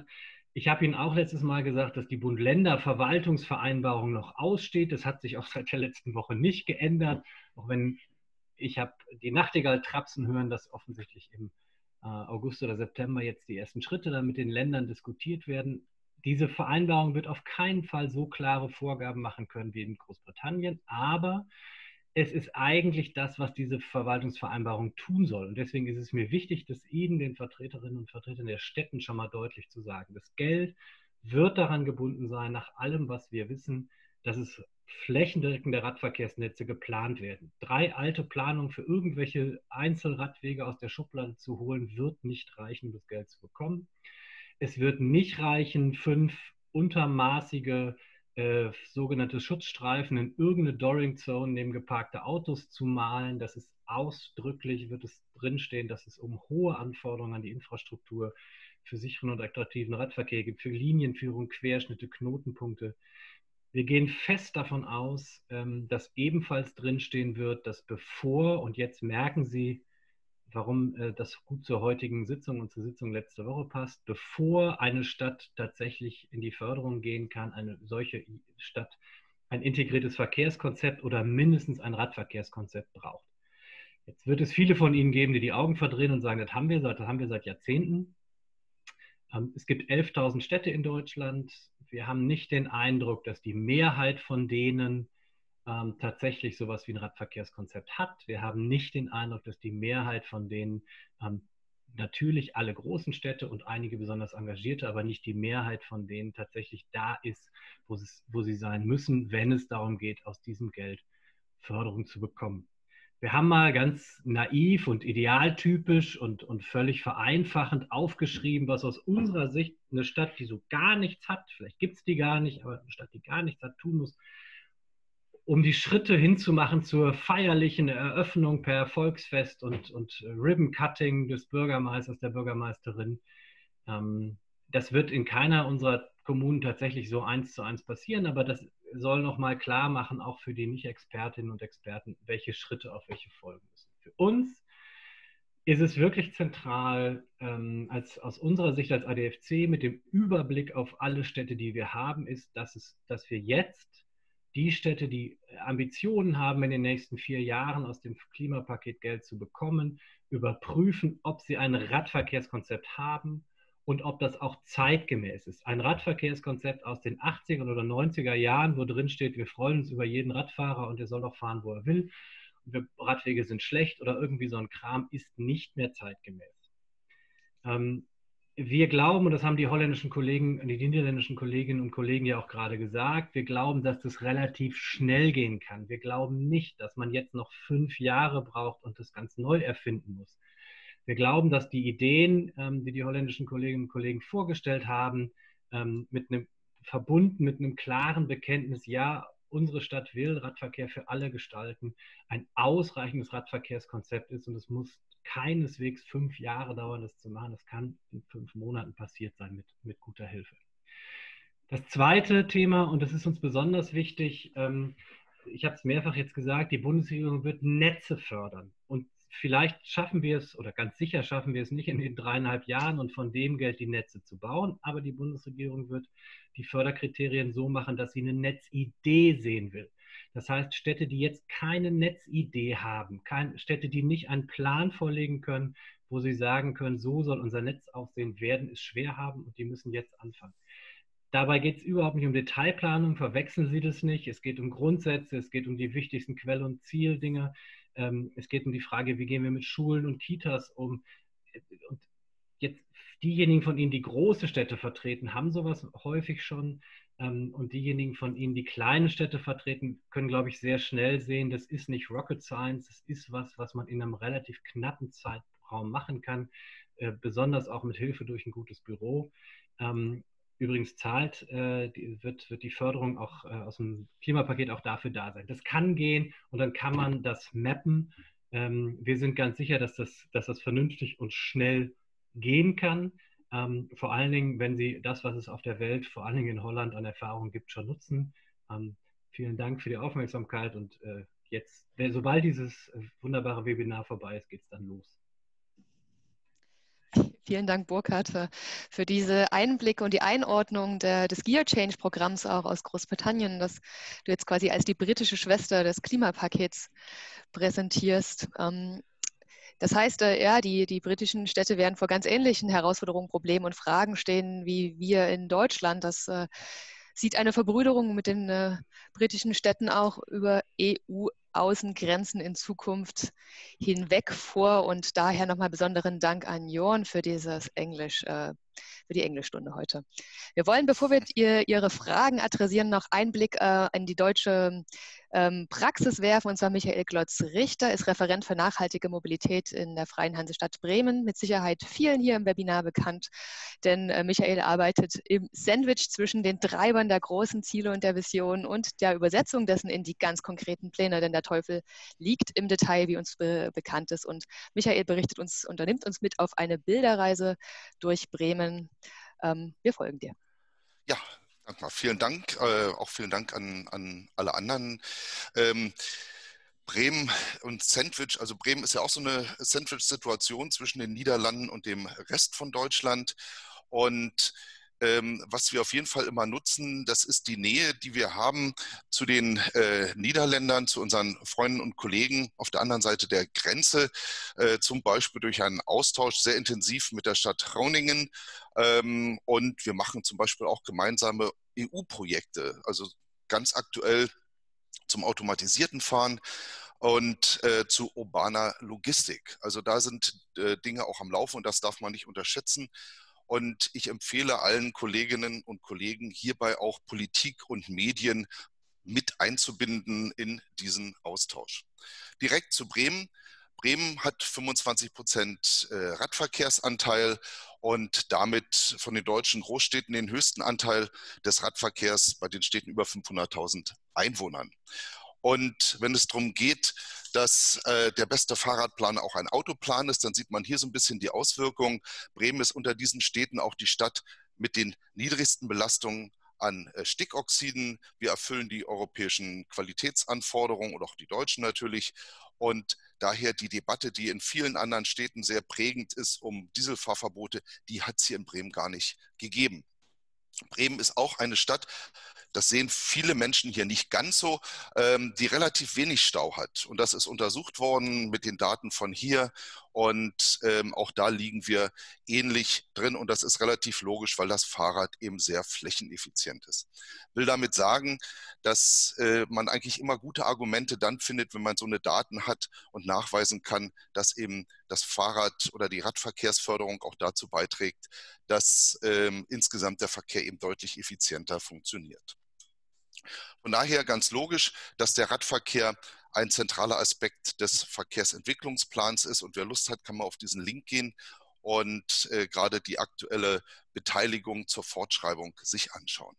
Ich habe Ihnen auch letztes Mal gesagt, dass die Bund-Länder-Verwaltungsvereinbarung noch aussteht. Das hat sich auch seit der letzten Woche nicht geändert, auch wenn ich habe die Nachtigall trapsen hören, dass offensichtlich im äh, August oder September jetzt die ersten Schritte dann mit den Ländern diskutiert werden. Diese Vereinbarung wird auf keinen Fall so klare Vorgaben machen können wie in Großbritannien, aber es ist eigentlich das, was diese Verwaltungsvereinbarung tun soll. Und deswegen ist es mir wichtig, das Ihnen, den Vertreterinnen und Vertretern der Städten, schon mal deutlich zu sagen. Das Geld wird daran gebunden sein, nach allem, was wir wissen, dass es flächendeckende Radverkehrsnetze geplant werden. Drei alte Planungen für irgendwelche Einzelradwege aus der Schublade zu holen, wird nicht reichen, um das Geld zu bekommen. Es wird nicht reichen, fünf untermaßige Äh, sogenannte Schutzstreifen in irgendeine Doring Zone neben geparkte Autos zu malen. Das ist ausdrücklich, wird es drinstehen, dass es um hohe Anforderungen an die Infrastruktur für sicheren und attraktiven Radverkehr geht, für Linienführung, Querschnitte, Knotenpunkte. Wir gehen fest davon aus, ähm, dass ebenfalls drinstehen wird, dass bevor, und jetzt merken Sie, warum äh, das gut zur heutigen Sitzung und zur Sitzung letzte Woche passt, bevor eine Stadt tatsächlich in die Förderung gehen kann, eine solche Stadt ein integriertes Verkehrskonzept oder mindestens ein Radverkehrskonzept braucht. Jetzt wird es viele von Ihnen geben, die die Augen verdrehen und sagen, das haben wir seit, das haben wir seit Jahrzehnten. Ähm, es gibt elftausend Städte in Deutschland. Wir haben nicht den Eindruck, dass die Mehrheit von denen Ähm, tatsächlich sowas wie ein Radverkehrskonzept hat. Wir haben nicht den Eindruck, dass die Mehrheit von denen, ähm, natürlich alle großen Städte und einige besonders engagierte, aber nicht die Mehrheit von denen tatsächlich da ist, wo, es, wo sie sein müssen, wenn es darum geht, aus diesem Geld Förderung zu bekommen. Wir haben mal ganz naiv und idealtypisch und, und völlig vereinfachend aufgeschrieben, was aus unserer Sicht eine Stadt, die so gar nichts hat, vielleicht gibt es die gar nicht, aber eine Stadt, die gar nichts hat, tun muss, um die Schritte hinzumachen zur feierlichen Eröffnung per Volksfest und, und Ribbon-Cutting des Bürgermeisters, der Bürgermeisterin. Ähm, das wird in keiner unserer Kommunen tatsächlich so eins zu eins passieren, aber das soll nochmal klar machen, auch für die Nicht-Expertinnen und Experten, welche Schritte auf welche folgen müssen. Für uns ist es wirklich zentral, ähm, als, aus unserer Sicht als A D F C mit dem Überblick auf alle Städte, die wir haben, ist, dass, es, dass wir jetzt die Städte, die Ambitionen haben, in den nächsten vier Jahren aus dem Klimapaket Geld zu bekommen, überprüfen, ob sie ein Radverkehrskonzept haben und ob das auch zeitgemäß ist. Ein Radverkehrskonzept aus den achtzigern oder neunziger Jahren, wo drin steht, wir freuen uns über jeden Radfahrer und er soll doch fahren, wo er will. Und Radwege sind schlecht oder irgendwie so ein Kram, ist nicht mehr zeitgemäß. Ähm, Wir glauben, und das haben die holländischen Kollegen, die niederländischen Kolleginnen und Kollegen ja auch gerade gesagt, wir glauben, dass das relativ schnell gehen kann. Wir glauben nicht, dass man jetzt noch fünf Jahre braucht und das ganz neu erfinden muss. Wir glauben, dass die Ideen, ähm, die die holländischen Kolleginnen und Kollegen vorgestellt haben, ähm, mit einem verbunden mit einem klaren Bekenntnis, ja, unsere Stadt will Radverkehr für alle gestalten, ein ausreichendes Radverkehrskonzept ist und es muss keineswegs fünf Jahre dauern, das zu machen. Das kann in fünf Monaten passiert sein mit, mit guter Hilfe. Das zweite Thema, und das ist uns besonders wichtig, ähm, ich habe es mehrfach jetzt gesagt, die Bundesregierung wird Netze fördern. Und vielleicht schaffen wir es, oder ganz sicher schaffen wir es nicht in den dreieinhalb Jahren und von dem Geld die Netze zu bauen, aber die Bundesregierung wird die Förderkriterien so machen, dass sie eine Netzidee sehen will. Das heißt, Städte, die jetzt keine Netzidee haben, kein, Städte, die nicht einen Plan vorlegen können, wo sie sagen können, so soll unser Netz aussehen, werden es schwer haben und die müssen jetzt anfangen. Dabei geht es überhaupt nicht um Detailplanung, verwechseln Sie das nicht. Es geht um Grundsätze, es geht um die wichtigsten Quell- und Zieldinge. Ähm, es geht um die Frage, wie gehen wir mit Schulen und Kitas um. Und jetzt diejenigen von Ihnen, die große Städte vertreten, haben sowas häufig schon. Ähm, und diejenigen von Ihnen, die kleine Städte vertreten, können, glaube ich, sehr schnell sehen, das ist nicht Rocket Science, das ist was, was man in einem relativ knappen Zeitraum machen kann, äh, besonders auch mit Hilfe durch ein gutes Büro. Ähm, Übrigens zahlt, äh, die, wird, wird die Förderung auch äh, aus dem Klimapaket auch dafür da sein. Das kann gehen und dann kann man das mappen. Ähm, wir sind ganz sicher, dass das, dass das vernünftig und schnell gehen kann. Ähm, vor allen Dingen, wenn Sie das, was es auf der Welt, vor allen Dingen in Holland an Erfahrung gibt, schon nutzen. Ähm, vielen Dank für die Aufmerksamkeit und äh, jetzt, sobald dieses wunderbare Webinar vorbei ist, geht es dann los. Vielen Dank, Burkhard, für diese Einblicke und die Einordnung der, des Gear Change Programms auch aus Großbritannien, das du jetzt quasi als die britische Schwester des Klimapakets präsentierst. Das heißt, ja, die, die britischen Städte werden vor ganz ähnlichen Herausforderungen, Problemen und Fragen stehen wie wir in Deutschland. Das äh, sieht eine Verbrüderung mit den äh, britischen Städten auch über E U-Außengrenzen in Zukunft hinweg vor. Und daher nochmal besonderen Dank an Jorn für dieses Englisch, äh, für die Englischstunde heute. Wir wollen, bevor wir ihr, Ihre Fragen adressieren, noch einen Blick äh, in die deutsche ähm, Praxis werfen. Und zwar Michael Glotz-Richter ist Referent für nachhaltige Mobilität in der Freien Hansestadt Bremen. Mit Sicherheit vielen hier im Webinar bekannt, denn äh, Michael arbeitet im Sandwich zwischen den Treibern der großen Ziele und der Vision und der Übersetzung dessen in die ganz konkreten Pläne, denn der Teufel liegt im Detail, wie uns be bekannt ist. Und Michael berichtet uns, unternimmt uns mit auf eine Bilderreise durch Bremen. Ähm, wir folgen dir. Ja, danke mal. Vielen Dank. Äh, auch vielen Dank an, an alle anderen. Ähm, Bremen und Sandwich, also Bremen ist ja auch so eine Sandwich-Situation zwischen den Niederlanden und dem Rest von Deutschland. Und ähm, was wir auf jeden Fall immer nutzen, das ist die Nähe, die wir haben zu den äh, Niederländern, zu unseren Freunden und Kollegen auf der anderen Seite der Grenze, äh, zum Beispiel durch einen Austausch sehr intensiv mit der Stadt Groningen. Ähm, und wir machen zum Beispiel auch gemeinsame E U-Projekte, also ganz aktuell zum automatisierten Fahren und äh, zu urbaner Logistik. Also da sind äh, Dinge auch am Laufen und das darf man nicht unterschätzen. Und ich empfehle allen Kolleginnen und Kollegen hierbei auch Politik und Medien mit einzubinden in diesen Austausch. Direkt zu Bremen. Bremen hat fünfundzwanzig Prozent Radverkehrsanteil und damit von den deutschen Großstädten den höchsten Anteil des Radverkehrs bei den Städten über fünfhunderttausend Einwohnern. Und wenn es darum geht, dass äh, der beste Fahrradplan auch ein Autoplan ist, dann sieht man hier so ein bisschen die Auswirkungen. Bremen ist unter diesen Städten auch die Stadt mit den niedrigsten Belastungen an äh, Stickoxiden. Wir erfüllen die europäischen Qualitätsanforderungen und auch die deutschen natürlich. Und daher die Debatte, die in vielen anderen Städten sehr prägend ist um Dieselfahrverbote, die hat es hier in Bremen gar nicht gegeben. Bremen ist auch eine Stadt, das sehen viele Menschen hier nicht ganz so, ähm, die relativ wenig Stau hat. Und das ist untersucht worden mit den Daten von hier. Und ähm, auch da liegen wir ähnlich drin. Und das ist relativ logisch, weil das Fahrrad eben sehr flächeneffizient ist. Ich will damit sagen, dass äh, man eigentlich immer gute Argumente dann findet, wenn man so eine Daten hat und nachweisen kann, dass eben das Fahrrad oder die Radverkehrsförderung auch dazu beiträgt, dass ähm, insgesamt der Verkehr eben deutlich effizienter funktioniert. Von daher ganz logisch, dass der Radverkehr ein zentraler Aspekt des Verkehrsentwicklungsplans ist. Und wer Lust hat, kann mal auf diesen Link gehen und äh, gerade die aktuelle Beteiligung zur Fortschreibung sich anschauen.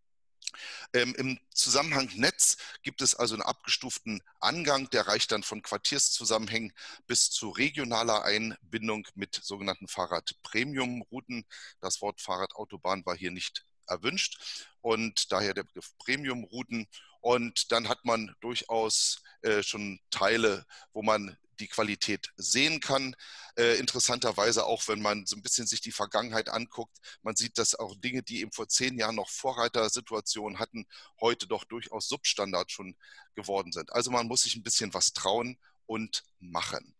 Ähm, Im Zusammenhang Netz gibt es also einen abgestuften Angang, der reicht dann von Quartierszusammenhängen bis zu regionaler Einbindung mit sogenannten Fahrrad-Premium-Routen. Das Wort Fahrradautobahn war hier nicht erwünscht und daher der Begriff Premium-Routen. Und dann hat man durchaus äh, schon Teile, wo man die Qualität sehen kann. Äh, interessanterweise auch, wenn man so ein bisschen sich die Vergangenheit anguckt, man sieht, dass auch Dinge, die eben vor zehn Jahren noch Vorreitersituationen hatten, heute doch durchaus Substandard schon geworden sind. Also man muss sich ein bisschen was trauen und machen.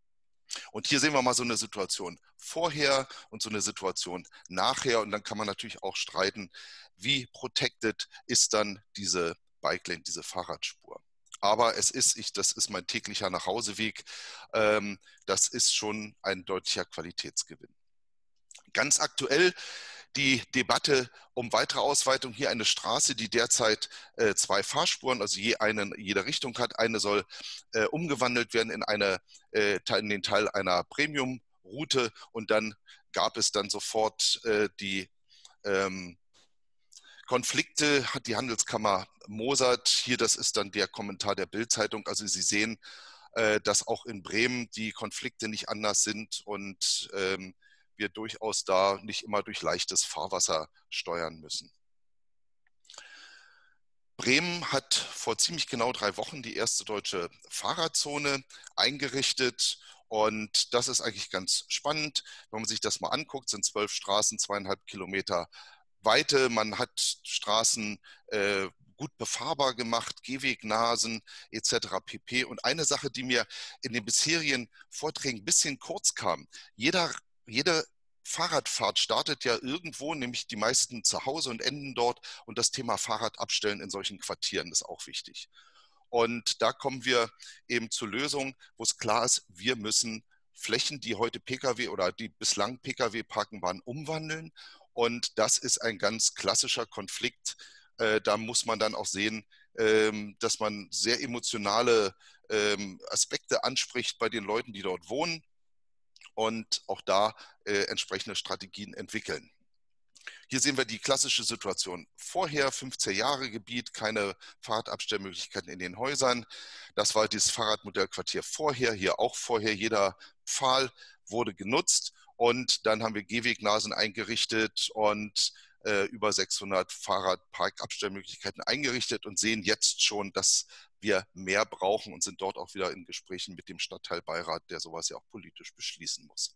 Und hier sehen wir mal so eine Situation vorher und so eine Situation nachher. Und dann kann man natürlich auch streiten, wie protected ist dann diese Bike Lane, diese Fahrradspur. Aber es ist, ich, das ist mein täglicher Nachhauseweg, ähm, das ist schon ein deutlicher Qualitätsgewinn. Ganz aktuell die Debatte um weitere Ausweitung. Hier eine Straße, die derzeit äh, zwei Fahrspuren, also je eine in jede Richtung hat. Eine soll äh, umgewandelt werden in, eine, äh, in den Teil einer Premium-Route und dann gab es dann sofort äh, die ähm, Konflikte, hat die Handelskammer Mosert. Hier, das ist dann der Kommentar der Bild-Zeitung. Also Sie sehen, äh, dass auch in Bremen die Konflikte nicht anders sind und ähm, wir durchaus da nicht immer durch leichtes Fahrwasser steuern müssen. Bremen hat vor ziemlich genau drei Wochen die erste deutsche Fahrradzone eingerichtet Und das ist eigentlich ganz spannend. Wenn man sich das mal anguckt, sind zwölf Straßen, zweieinhalb Kilometer Weite. Man hat Straßen äh, gut befahrbar gemacht, Gehwegnasen et cetera pp. Und eine Sache, die mir in den bisherigen Vorträgen ein bisschen kurz kam, jeder, jede Fahrradfahrt startet ja irgendwo, nämlich die meisten zu Hause und enden dort. Und das Thema Fahrrad abstellen in solchen Quartieren ist auch wichtig. Und da kommen wir eben zu Lösungen, wo es klar ist, wir müssen Flächen, die heute Pkw oder die bislang Pkw parken waren, umwandeln. Und das ist ein ganz klassischer Konflikt. Äh, da muss man dann auch sehen, ähm, dass man sehr emotionale ähm, Aspekte anspricht bei den Leuten, die dort wohnen und auch da äh, entsprechende Strategien entwickeln. Hier sehen wir die klassische Situation. Vorher fünfzehn Jahre Gebiet, keine Fahrradabstellmöglichkeiten in den Häusern. Das war dieses Fahrradmodellquartier vorher, hier auch vorher. Jeder Pfahl wurde genutzt und dann haben wir Gehwegnasen eingerichtet und äh, über sechshundert Fahrradparkabstellmöglichkeiten eingerichtet und sehen jetzt schon, dass wir mehr brauchen und sind dort auch wieder in Gesprächen mit dem Stadtteilbeirat, der sowas ja auch politisch beschließen muss.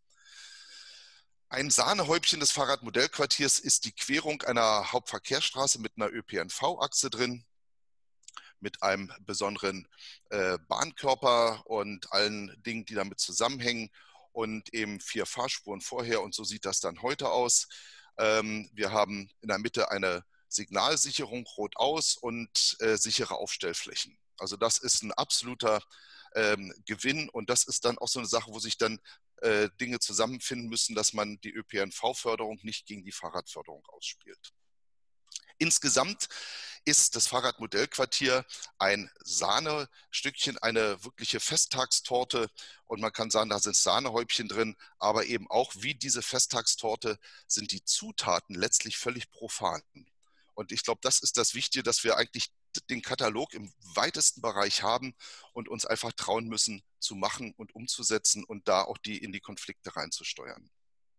Ein Sahnehäubchen des Fahrradmodellquartiers ist die Querung einer Hauptverkehrsstraße mit einer Ö P N V-Achse drin, mit einem besonderen äh, Bahnkörper und allen Dingen, die damit zusammenhängen und eben vier Fahrspuren vorher und so sieht das dann heute aus. Ähm, wir haben in der Mitte eine Signalsicherung rot aus und äh, sichere Aufstellflächen. Also das ist ein absoluter ähm, Gewinn und das ist dann auch so eine Sache, wo sich dann äh, Dinge zusammenfinden müssen, dass man die Ö P N V-Förderung nicht gegen die Fahrradförderung ausspielt. Insgesamt ist das Fahrradmodellquartier ein Sahnestückchen, eine wirkliche Festtagstorte und man kann sagen, da sind Sahnehäubchen drin, aber eben auch wie diese Festtagstorte sind die Zutaten letztlich völlig profan. Und ich glaube, das ist das Wichtige, dass wir eigentlich den Katalog im weitesten Bereich haben und uns einfach trauen müssen, zu machen und umzusetzen und da auch die in die Konflikte reinzusteuern.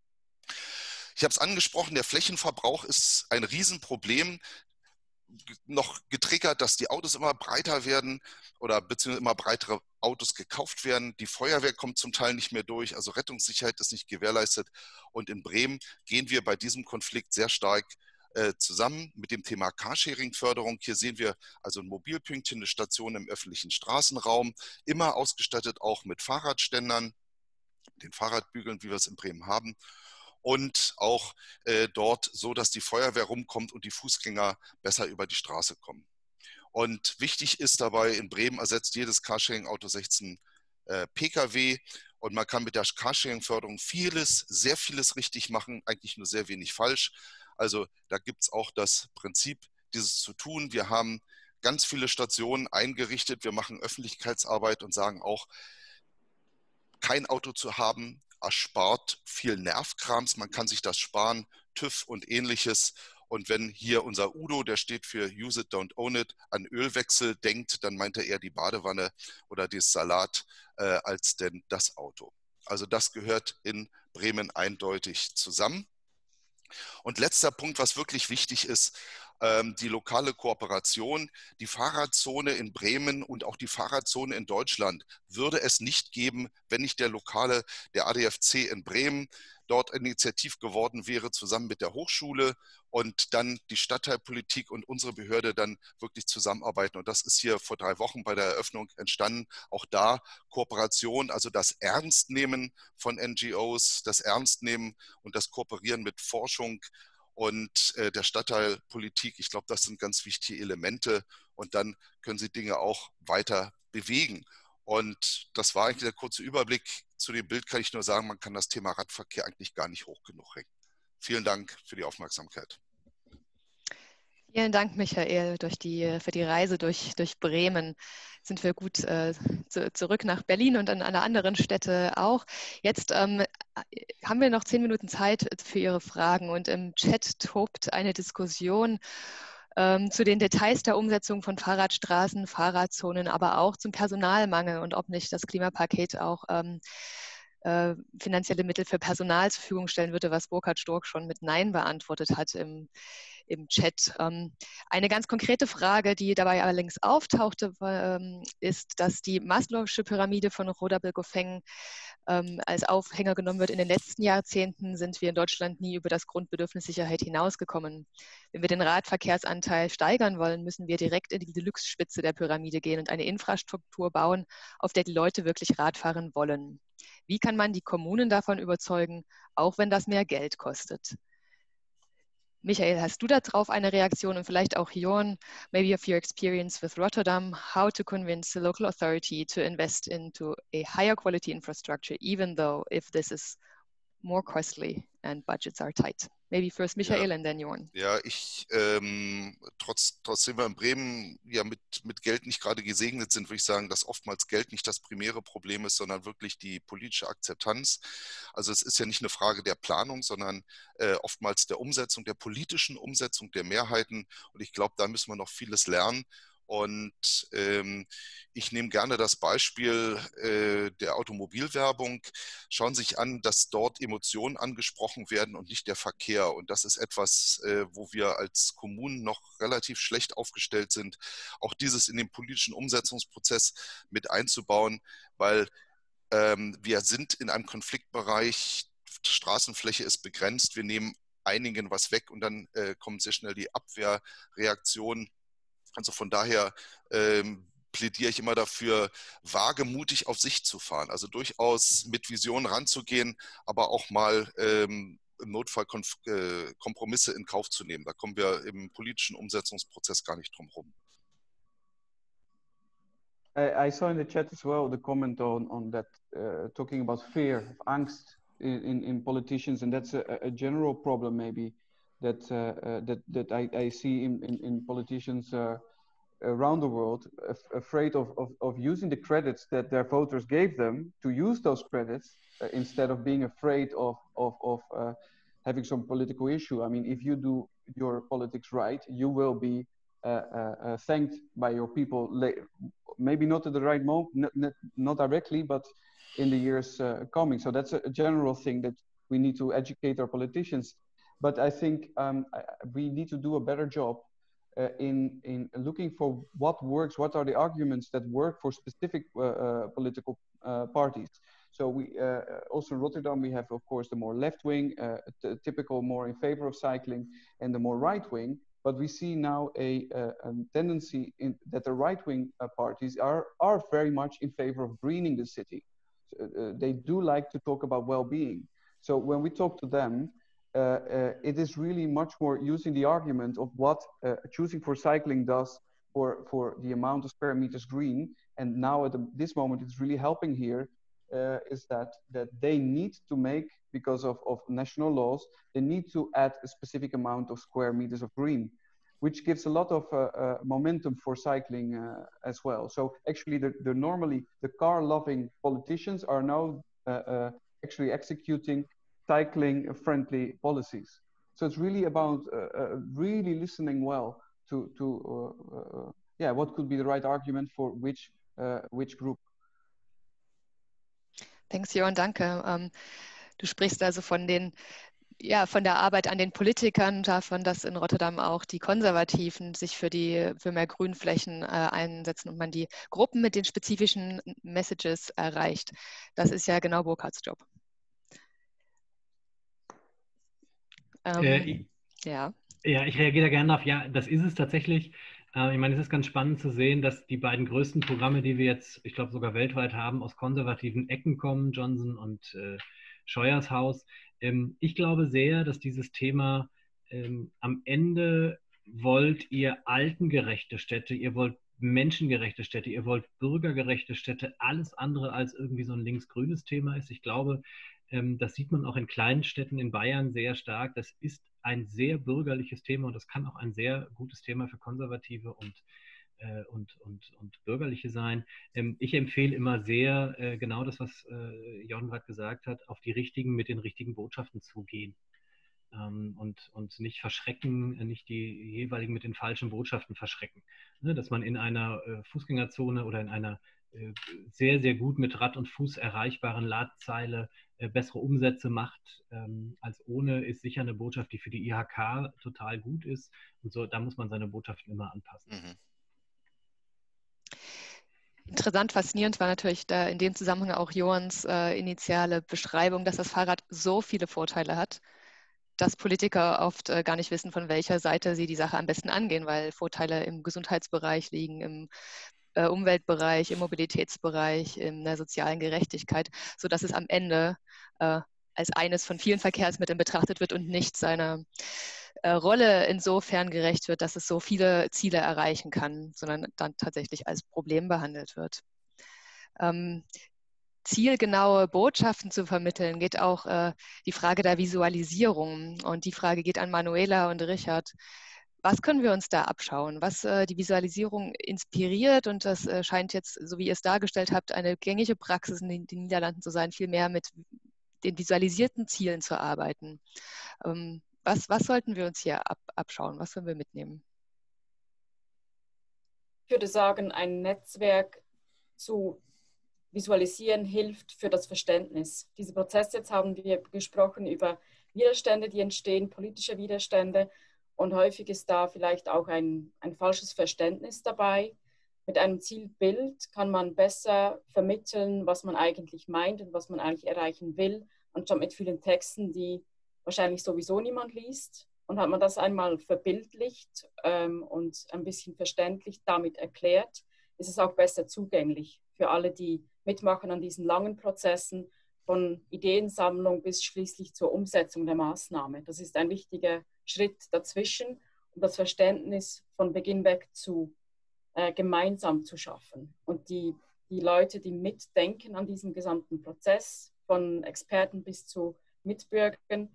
Ich habe es angesprochen, der Flächenverbrauch ist ein Riesenproblem, noch getriggert, dass die Autos immer breiter werden oder beziehungsweise immer breitere Autos gekauft werden. Die Feuerwehr kommt zum Teil nicht mehr durch, also Rettungssicherheit ist nicht gewährleistet. Und in Bremen gehen wir bei diesem Konflikt sehr stark äh, zusammen mit dem Thema Carsharing-Förderung. Hier sehen wir also ein Mobilpünktchen, eine Station im öffentlichen Straßenraum, immer ausgestattet auch mit Fahrradständern, den Fahrradbügeln, wie wir es in Bremen haben. Und auch äh, dort so, dass die Feuerwehr rumkommt und die Fußgänger besser über die Straße kommen. Und wichtig ist dabei, in Bremen ersetzt jedes Carsharing-Auto sechzehn äh, Pkw und man kann mit der Carsharing-Förderung vieles, sehr vieles richtig machen, eigentlich nur sehr wenig falsch. Also da gibt es auch das Prinzip, dieses zu tun. Wir haben ganz viele Stationen eingerichtet, wir machen Öffentlichkeitsarbeit und sagen auch, kein Auto zu haben, erspart viel Nervkrams, man kann sich das sparen, TÜV und ähnliches. Und wenn hier unser Udo, der steht für Use it, don't own it, an Ölwechsel denkt, dann meint er eher die Badewanne oder das Salat äh, als denn das Auto. Also das gehört in Bremen eindeutig zusammen. Und letzter Punkt, was wirklich wichtig ist, ähm, die lokale Kooperation. Die Fahrradzone in Bremen und auch die Fahrradzone in Deutschland würde es nicht geben, wenn nicht der lokale, der A D F C in Bremen dort initiativ geworden wäre, zusammen mit der Hochschule und dann die Stadtteilpolitik und unsere Behörde dann wirklich zusammenarbeiten. Und das ist hier vor drei Wochen bei der Eröffnung entstanden. Auch da Kooperation, also das Ernstnehmen von N G Os, das Ernstnehmen und das Kooperieren mit Forschung und äh, der Stadtteilpolitik. Ich glaube, das sind ganz wichtige Elemente und dann können Sie Dinge auch weiter bewegen. Und das war eigentlich der kurze Überblick. Zu dem Bild kann ich nur sagen, man kann das Thema Radverkehr eigentlich gar nicht hoch genug hängen. Vielen Dank für die Aufmerksamkeit. Vielen Dank, Michael, durch die, für die Reise durch, durch Bremen. Sind wir gut äh, zu, zurück nach Berlin und an alle anderen Städte auch. Jetzt ähm, haben wir noch zehn Minuten Zeit für Ihre Fragen und im Chat tobt eine Diskussion ähm, zu den Details der Umsetzung von Fahrradstraßen, Fahrradzonen, aber auch zum Personalmangel und ob nicht das Klimapaket auch ähm, äh, finanzielle Mittel für Personal zur Verfügung stellen würde, was Burkhard Stork schon mit Nein beantwortet hat im, im Chat. Ähm, eine ganz konkrete Frage, die dabei allerdings auftauchte, ähm, ist, dass die Maslow'sche Pyramide von Roda-Bilgofeng ähm, als Aufhänger genommen wird. In den letzten Jahrzehnten sind wir in Deutschland nie über das Grundbedürfnis Sicherheit hinausgekommen. Wenn wir den Radverkehrsanteil steigern wollen, müssen wir direkt in die Deluxe-Spitze der Pyramide gehen und eine Infrastruktur bauen, auf der die Leute wirklich Rad fahren wollen. Wie kann man die Kommunen davon überzeugen, auch wenn das mehr Geld kostet? Michael, hast du darauf eine Reaktion und vielleicht auch Jorn, maybe of your experience with Rotterdam, how to convince the local authority to invest into a higher quality infrastructure, even though if this is more costly and budgets are tight? Maybe first Michael Ja. and then Jorn. Ja, ich, ähm, trotz, trotzdem wir in Bremen ja mit, mit Geld nicht gerade gesegnet sind, würde ich sagen, dass oftmals Geld nicht das primäre Problem ist, sondern wirklich die politische Akzeptanz. Also es ist ja nicht eine Frage der Planung, sondern äh, oftmals der Umsetzung, der politischen Umsetzung der Mehrheiten. Und ich glaube, da müssen wir noch vieles lernen. Und ähm, ich nehme gerne das Beispiel äh, der Automobilwerbung. Schauen Sie sich an, dass dort Emotionen angesprochen werden und nicht der Verkehr. Und das ist etwas, äh, wo wir als Kommunen noch relativ schlecht aufgestellt sind, auch dieses in den politischen Umsetzungsprozess mit einzubauen, weil ähm, wir sind in einem Konfliktbereich, Straßenfläche ist begrenzt, wir nehmen einigen was weg und dann äh, kommt sehr schnell die Abwehrreaktion. Also von daher ähm, plädiere ich immer dafür, wagemutig auf Sicht zu fahren. Also durchaus mit Visionen ranzugehen, aber auch mal ähm, im Notfall Konf äh, Kompromisse in Kauf zu nehmen. Da kommen wir im politischen Umsetzungsprozess gar nicht drum herum. I, I saw in the chat as well the comment on, on that, uh, talking about fear, of angst in, in, in politicians, and that's a, a general problem maybe that, uh, uh, that, that I, I see in, in, in politicians uh, around the world, af afraid of, of, of using the credits that their voters gave them, to use those credits uh, instead of being afraid of, of, of uh, having some political issue. I mean, if you do your politics right, you will be uh, uh, uh, thanked by your people, maybe not at the right moment, not, not directly, but in the years uh, coming. So that's a, a general thing that we need to educate our politicians. But I think um, I, we need to do a better job Uh, in, in looking for what works, what are the arguments that work for specific uh, uh, political uh, parties. So we uh, also in Rotterdam, we have, of course, the more left-wing, uh, typical more in favor of cycling, and the more right-wing. But we see now a, a, a tendency in, that the right-wing uh, parties are, are very much in favor of greening the city. So, uh, they do like to talk about well-being. So when we talk to them, Uh, uh, it is really much more using the argument of what uh, choosing for cycling does for, for the amount of square meters green. And now at the, this moment, it's really helping here, uh, is that, that they need to make, because of, of national laws, they need to add a specific amount of square meters of green, which gives a lot of uh, uh, momentum for cycling uh, as well. So actually, the, the normally the car-loving politicians are now uh, uh, actually executing cycling-friendly policies. So it's really about uh, uh, really listening well to, to uh, uh, yeah, what could be the right argument for which, uh, which group. Thanks, Jörn, danke. Um, du sprichst also von den Ja, von der Arbeit an den Politikern, davon, dass in Rotterdam auch die Konservativen sich für, die, für mehr Grünflächen äh, einsetzen und man die Gruppen mit den spezifischen Messages erreicht. Das ist ja genau Burkhards Job. Ähm, äh, ja. Ja, ich reagiere da gerne auf, ja, das ist es tatsächlich. Äh, ich meine, es ist ganz spannend zu sehen, dass die beiden größten Programme, die wir jetzt, ich glaube sogar weltweit haben, aus konservativen Ecken kommen, Johnson und äh, Scheuers Haus. Ähm, ich glaube sehr, dass dieses Thema ähm, am Ende wollt ihr altengerechte Städte, ihr wollt menschengerechte Städte, ihr wollt bürgergerechte Städte, alles andere als irgendwie so ein links-grünes Thema ist. Ich glaube, ähm, das sieht man auch in kleinen Städten in Bayern sehr stark. Das ist ein sehr bürgerliches Thema und das kann auch ein sehr gutes Thema für Konservative und, äh, und, und, und Bürgerliche sein. Ähm, ich empfehle immer sehr, äh, genau das, was äh, Jorn gerade gesagt hat, auf die richtigen, mit den richtigen Botschaften zugehen. Ähm, und, und nicht verschrecken, nicht die jeweiligen mit den falschen Botschaften verschrecken. Ne, dass man in einer äh, Fußgängerzone oder in einer sehr, sehr gut mit Rad und Fuß erreichbaren Ladezeile bessere Umsätze macht ähm, als ohne, ist sicher eine Botschaft, die für die I H K total gut ist. Und so, da muss man seine Botschaften immer anpassen. Mhm. Interessant, faszinierend war natürlich da in dem Zusammenhang auch Johans äh, initiale Beschreibung, dass das Fahrrad so viele Vorteile hat, dass Politiker oft äh, gar nicht wissen, von welcher Seite sie die Sache am besten angehen, weil Vorteile im Gesundheitsbereich liegen, im äh, Umweltbereich, im Mobilitätsbereich, in der sozialen Gerechtigkeit, sodass es am Ende äh, als eines von vielen Verkehrsmitteln betrachtet wird und nicht seiner äh, Rolle insofern gerecht wird, dass es so viele Ziele erreichen kann, sondern dann tatsächlich als Problem behandelt wird. Ähm, zielgenaue Botschaften zu vermitteln, geht auch äh, die Frage der Visualisierung. Und die Frage geht an Manuela und Richard. Was können wir uns da abschauen? Was äh, die Visualisierung inspiriert, und das äh, scheint jetzt, so wie ihr es dargestellt habt, eine gängige Praxis in den, den Niederlanden zu sein, viel mehr mit den visualisierten Zielen zu arbeiten. Ähm, was, was sollten wir uns hier ab, abschauen? Was sollen wir mitnehmen? Ich würde sagen, ein Netzwerk zu visualisieren hilft für das Verständnis. Diese Prozesse, jetzt haben wir gesprochen über Widerstände, die entstehen, politische Widerstände, und häufig ist da vielleicht auch ein, ein falsches Verständnis dabei. Mit einem Zielbild kann man besser vermitteln, was man eigentlich meint und was man eigentlich erreichen will, anstatt mit vielen Texten, die wahrscheinlich sowieso niemand liest. Und hat man das einmal verbildlicht ähm, und ein bisschen verständlich damit erklärt, ist es auch besser zugänglich für alle, die mitmachen an diesen langen Prozessen von Ideensammlung bis schließlich zur Umsetzung der Maßnahme. Das ist ein wichtiger Schritt dazwischen, um das Verständnis von Beginn weg zu äh, gemeinsam zu schaffen. Und die, die Leute, die mitdenken an diesem gesamten Prozess, von Experten bis zu Mitbürgern,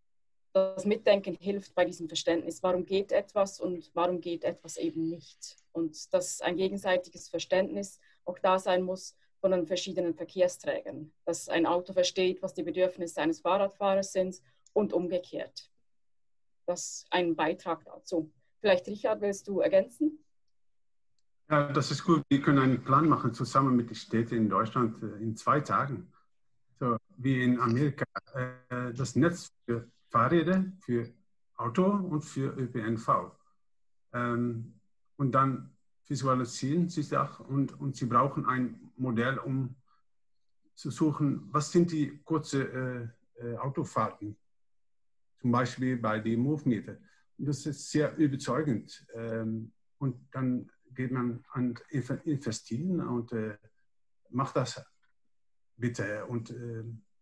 das Mitdenken hilft bei diesem Verständnis, warum geht etwas und warum geht etwas eben nicht. Und dass ein gegenseitiges Verständnis auch da sein muss von den verschiedenen Verkehrsträgern. Dass ein Auto versteht, was die Bedürfnisse eines Fahrradfahrers sind und umgekehrt. Das ist ein Beitrag dazu. Vielleicht, Richard, willst du ergänzen? Ja, das ist gut. Wir können einen Plan machen zusammen mit den Städten in Deutschland in zwei Tagen. So wie in Amerika. Äh, das Netz für Fahrräder, für Auto und für Ö P N V. Ähm, und dann visualisieren sie das und, und sie brauchen ein Modell, um zu suchen, was sind die kurzen äh, äh, Autofahrten, zum Beispiel bei den Movemeter. Das ist sehr überzeugend. Ähm, und dann geht man an investieren und äh, macht das bitte. Und äh,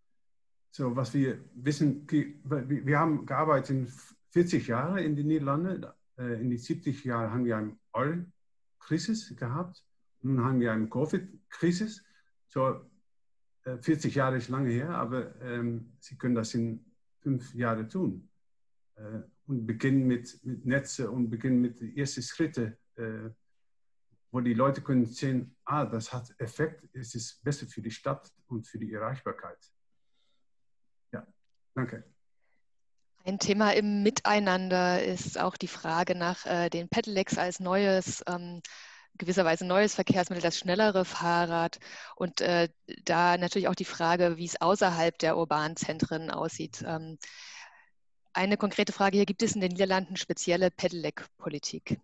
so, was wir wissen, wir haben gearbeitet in vierzig Jahren in den Niederlanden. In den siebzig Jahren haben wir eine Oil-Krise gehabt. Nun haben wir eine Covid-Krise. So, vierzig Jahre ist lange her, aber ähm, Sie können das in fünf Jahren tun. Äh, und beginnen mit, mit Netze und beginnen mit den ersten Schritten, äh, wo die Leute können sehen, ah, das hat Effekt, es ist besser für die Stadt und für die Erreichbarkeit. Ja, danke. Ein Thema im Miteinander ist auch die Frage nach äh, den Pedelecs als neues, ähm, gewisserweise neues Verkehrsmittel, das schnellere Fahrrad, und äh, da natürlich auch die Frage, wie es außerhalb der urbanen Zentren aussieht. Ähm, eine konkrete Frage hier: Gibt es in den Niederlanden spezielle Pedelec-Politik?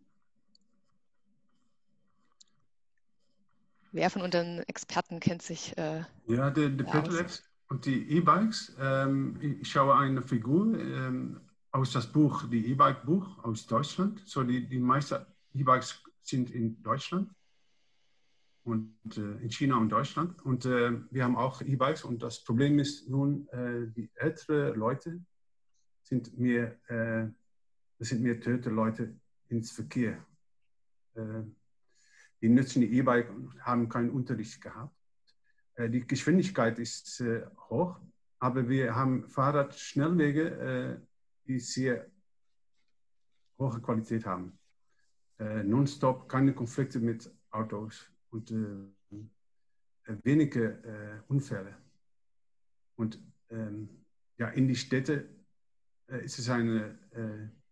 Wer von unseren Experten kennt sich äh, Ja, die, die Pedelecs und die E-Bikes. Ähm, ich schaue eine Figur ähm, aus das Buch, die E-Bike-Buch aus Deutschland. So die, die meisten E-Bikes sind in Deutschland und äh, in China und Deutschland. Und äh, wir haben auch E-Bikes. Und das Problem ist nun, äh, die älteren Leute sind mehr, äh, das sind mehr töte Leute ins Verkehr. Äh, die nutzen die E-Bike und haben keinen Unterricht gehabt. Die Geschwindigkeit ist äh, hoch, aber wir haben Fahrradschnellwege, äh, die sehr hohe Qualität haben. Äh, Nonstop, keine Konflikte mit Autos und äh, wenige äh, Unfälle. Und ähm, ja, in die Städte äh, ist es eine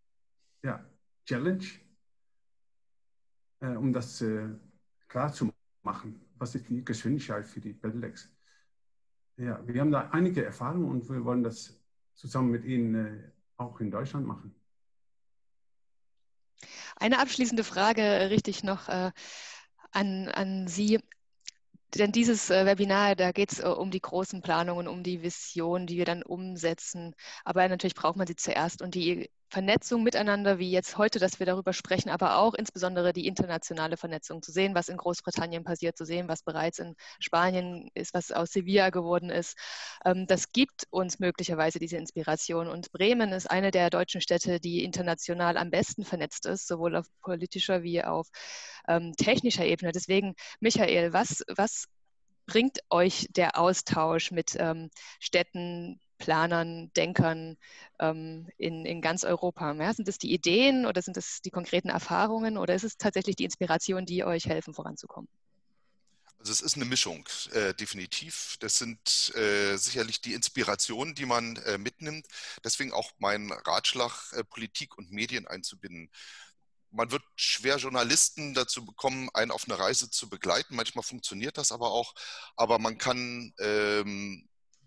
äh, ja, Challenge, äh, um das äh, klar zu machen? Was ist die Geschwindigkeit für die Pedelecs? Ja, wir haben da einige Erfahrungen und wir wollen das zusammen mit Ihnen äh, auch in Deutschland machen. Eine abschließende Frage richte ich noch äh, an, an Sie. Denn dieses äh, Webinar, da geht es äh, um die großen Planungen, um die Vision, die wir dann umsetzen. Aber natürlich braucht man sie zuerst. Und die Vernetzung miteinander, wie jetzt heute, dass wir darüber sprechen, aber auch insbesondere die internationale Vernetzung, zu sehen, was in Großbritannien passiert, zu sehen, was bereits in Spanien ist, was aus Sevilla geworden ist. Ähm, das gibt uns möglicherweise diese Inspiration. Und Bremen ist eine der deutschen Städte, die international am besten vernetzt ist, sowohl auf politischer wie auf ähm, technischer Ebene. Deswegen, Michael, was, was bringt euch der Austausch mit ähm, Städten, Planern, Denkern ähm, in, in ganz Europa? Ja, sind es die Ideen oder sind es die konkreten Erfahrungen oder ist es tatsächlich die Inspiration, die euch helfen, voranzukommen? Also es ist eine Mischung, äh, definitiv. Das sind äh, sicherlich die Inspirationen, die man äh, mitnimmt. Deswegen auch mein Ratschlag, äh, Politik und Medien einzubinden. Man wird schwer Journalisten dazu bekommen, einen auf eine Reise zu begleiten. Manchmal funktioniert das aber auch. Aber man kann ähm,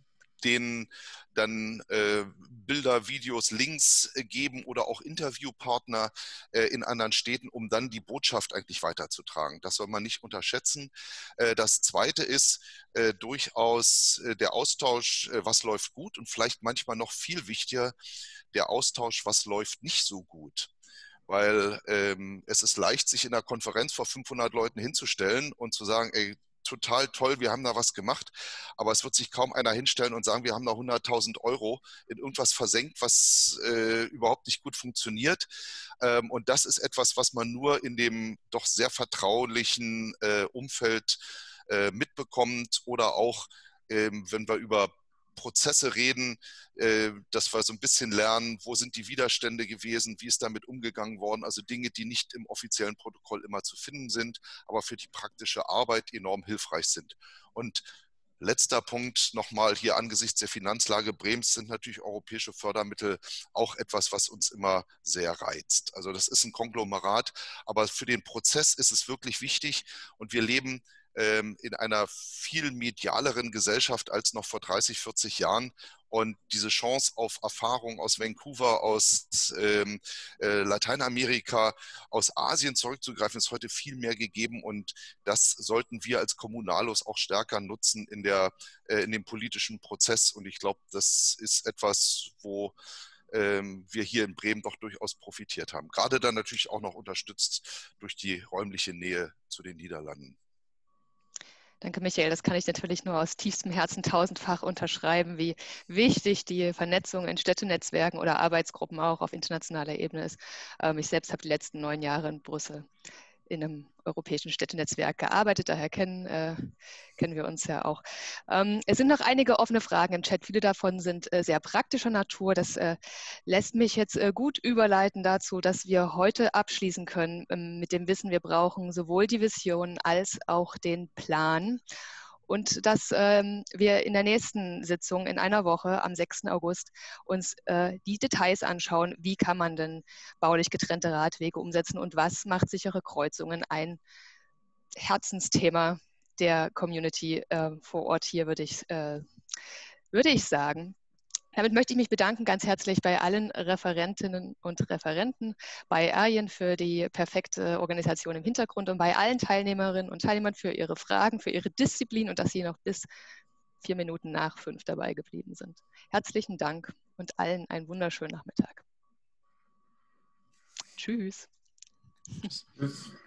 denen dann äh, Bilder, Videos, Links äh, geben oder auch Interviewpartner äh, in anderen Städten, um dann die Botschaft eigentlich weiterzutragen. Das soll man nicht unterschätzen. Äh, das Zweite ist äh, durchaus äh, der Austausch, äh, was läuft gut und vielleicht manchmal noch viel wichtiger, der Austausch, was läuft nicht so gut. Weil ähm, es ist leicht, sich in einer Konferenz vor fünfhundert Leuten hinzustellen und zu sagen, ey, total toll, wir haben da was gemacht, aber es wird sich kaum einer hinstellen und sagen, wir haben da hunderttausend Euro in irgendwas versenkt, was äh, überhaupt nicht gut funktioniert. Ähm, und das ist etwas, was man nur in dem doch sehr vertraulichen äh, Umfeld äh, mitbekommt oder auch, ähm, wenn wir über Prozesse reden, äh, dass wir so ein bisschen lernen, wo sind die Widerstände gewesen, wie ist damit umgegangen worden, also Dinge, die nicht im offiziellen Protokoll immer zu finden sind, aber für die praktische Arbeit enorm hilfreich sind. Und letzter Punkt nochmal hier angesichts der Finanzlage Bremens sind natürlich europäische Fördermittel auch etwas, was uns immer sehr reizt. Also das ist ein Konglomerat, aber für den Prozess ist es wirklich wichtig und wir leben in einer viel medialeren Gesellschaft als noch vor dreißig, vierzig Jahren. Und diese Chance auf Erfahrung aus Vancouver, aus ähm, äh, Lateinamerika, aus Asien zurückzugreifen, ist heute viel mehr gegeben. Und das sollten wir als Kommunalos auch stärker nutzen in, der, äh, in dem politischen Prozess. Und ich glaube, das ist etwas, wo ähm, wir hier in Bremen doch durchaus profitiert haben. Gerade dann natürlich auch noch unterstützt durch die räumliche Nähe zu den Niederlanden. Danke, Michael. Das kann ich natürlich nur aus tiefstem Herzen tausendfach unterschreiben, wie wichtig die Vernetzung in Städtenetzwerken oder Arbeitsgruppen auch auf internationaler Ebene ist. Ich selbst habe die letzten neun Jahre in Brüssel in einem europäischen Städtenetzwerk gearbeitet, daher kennen, äh, kennen wir uns ja auch. Ähm, es sind noch einige offene Fragen im Chat, viele davon sind äh, sehr praktischer Natur. Das äh, lässt mich jetzt äh, gut überleiten dazu, dass wir heute abschließen können ähm, mit dem Wissen, wir brauchen sowohl die Vision als auch den Plan. Und dass ähm, wir in der nächsten Sitzung in einer Woche am sechsten August uns äh, die Details anschauen, wie kann man denn baulich getrennte Radwege umsetzen und was macht sichere Kreuzungen ein Herzensthema der Community äh, vor Ort hier, würde ich, äh, würde ich sagen. Damit möchte ich mich bedanken ganz herzlich bei allen Referentinnen und Referenten, bei Arjen für die perfekte Organisation im Hintergrund und bei allen Teilnehmerinnen und Teilnehmern für ihre Fragen, für ihre Disziplin und dass sie noch bis vier Minuten nach fünf dabei geblieben sind. Herzlichen Dank und allen einen wunderschönen Nachmittag. Tschüss. Tschüss.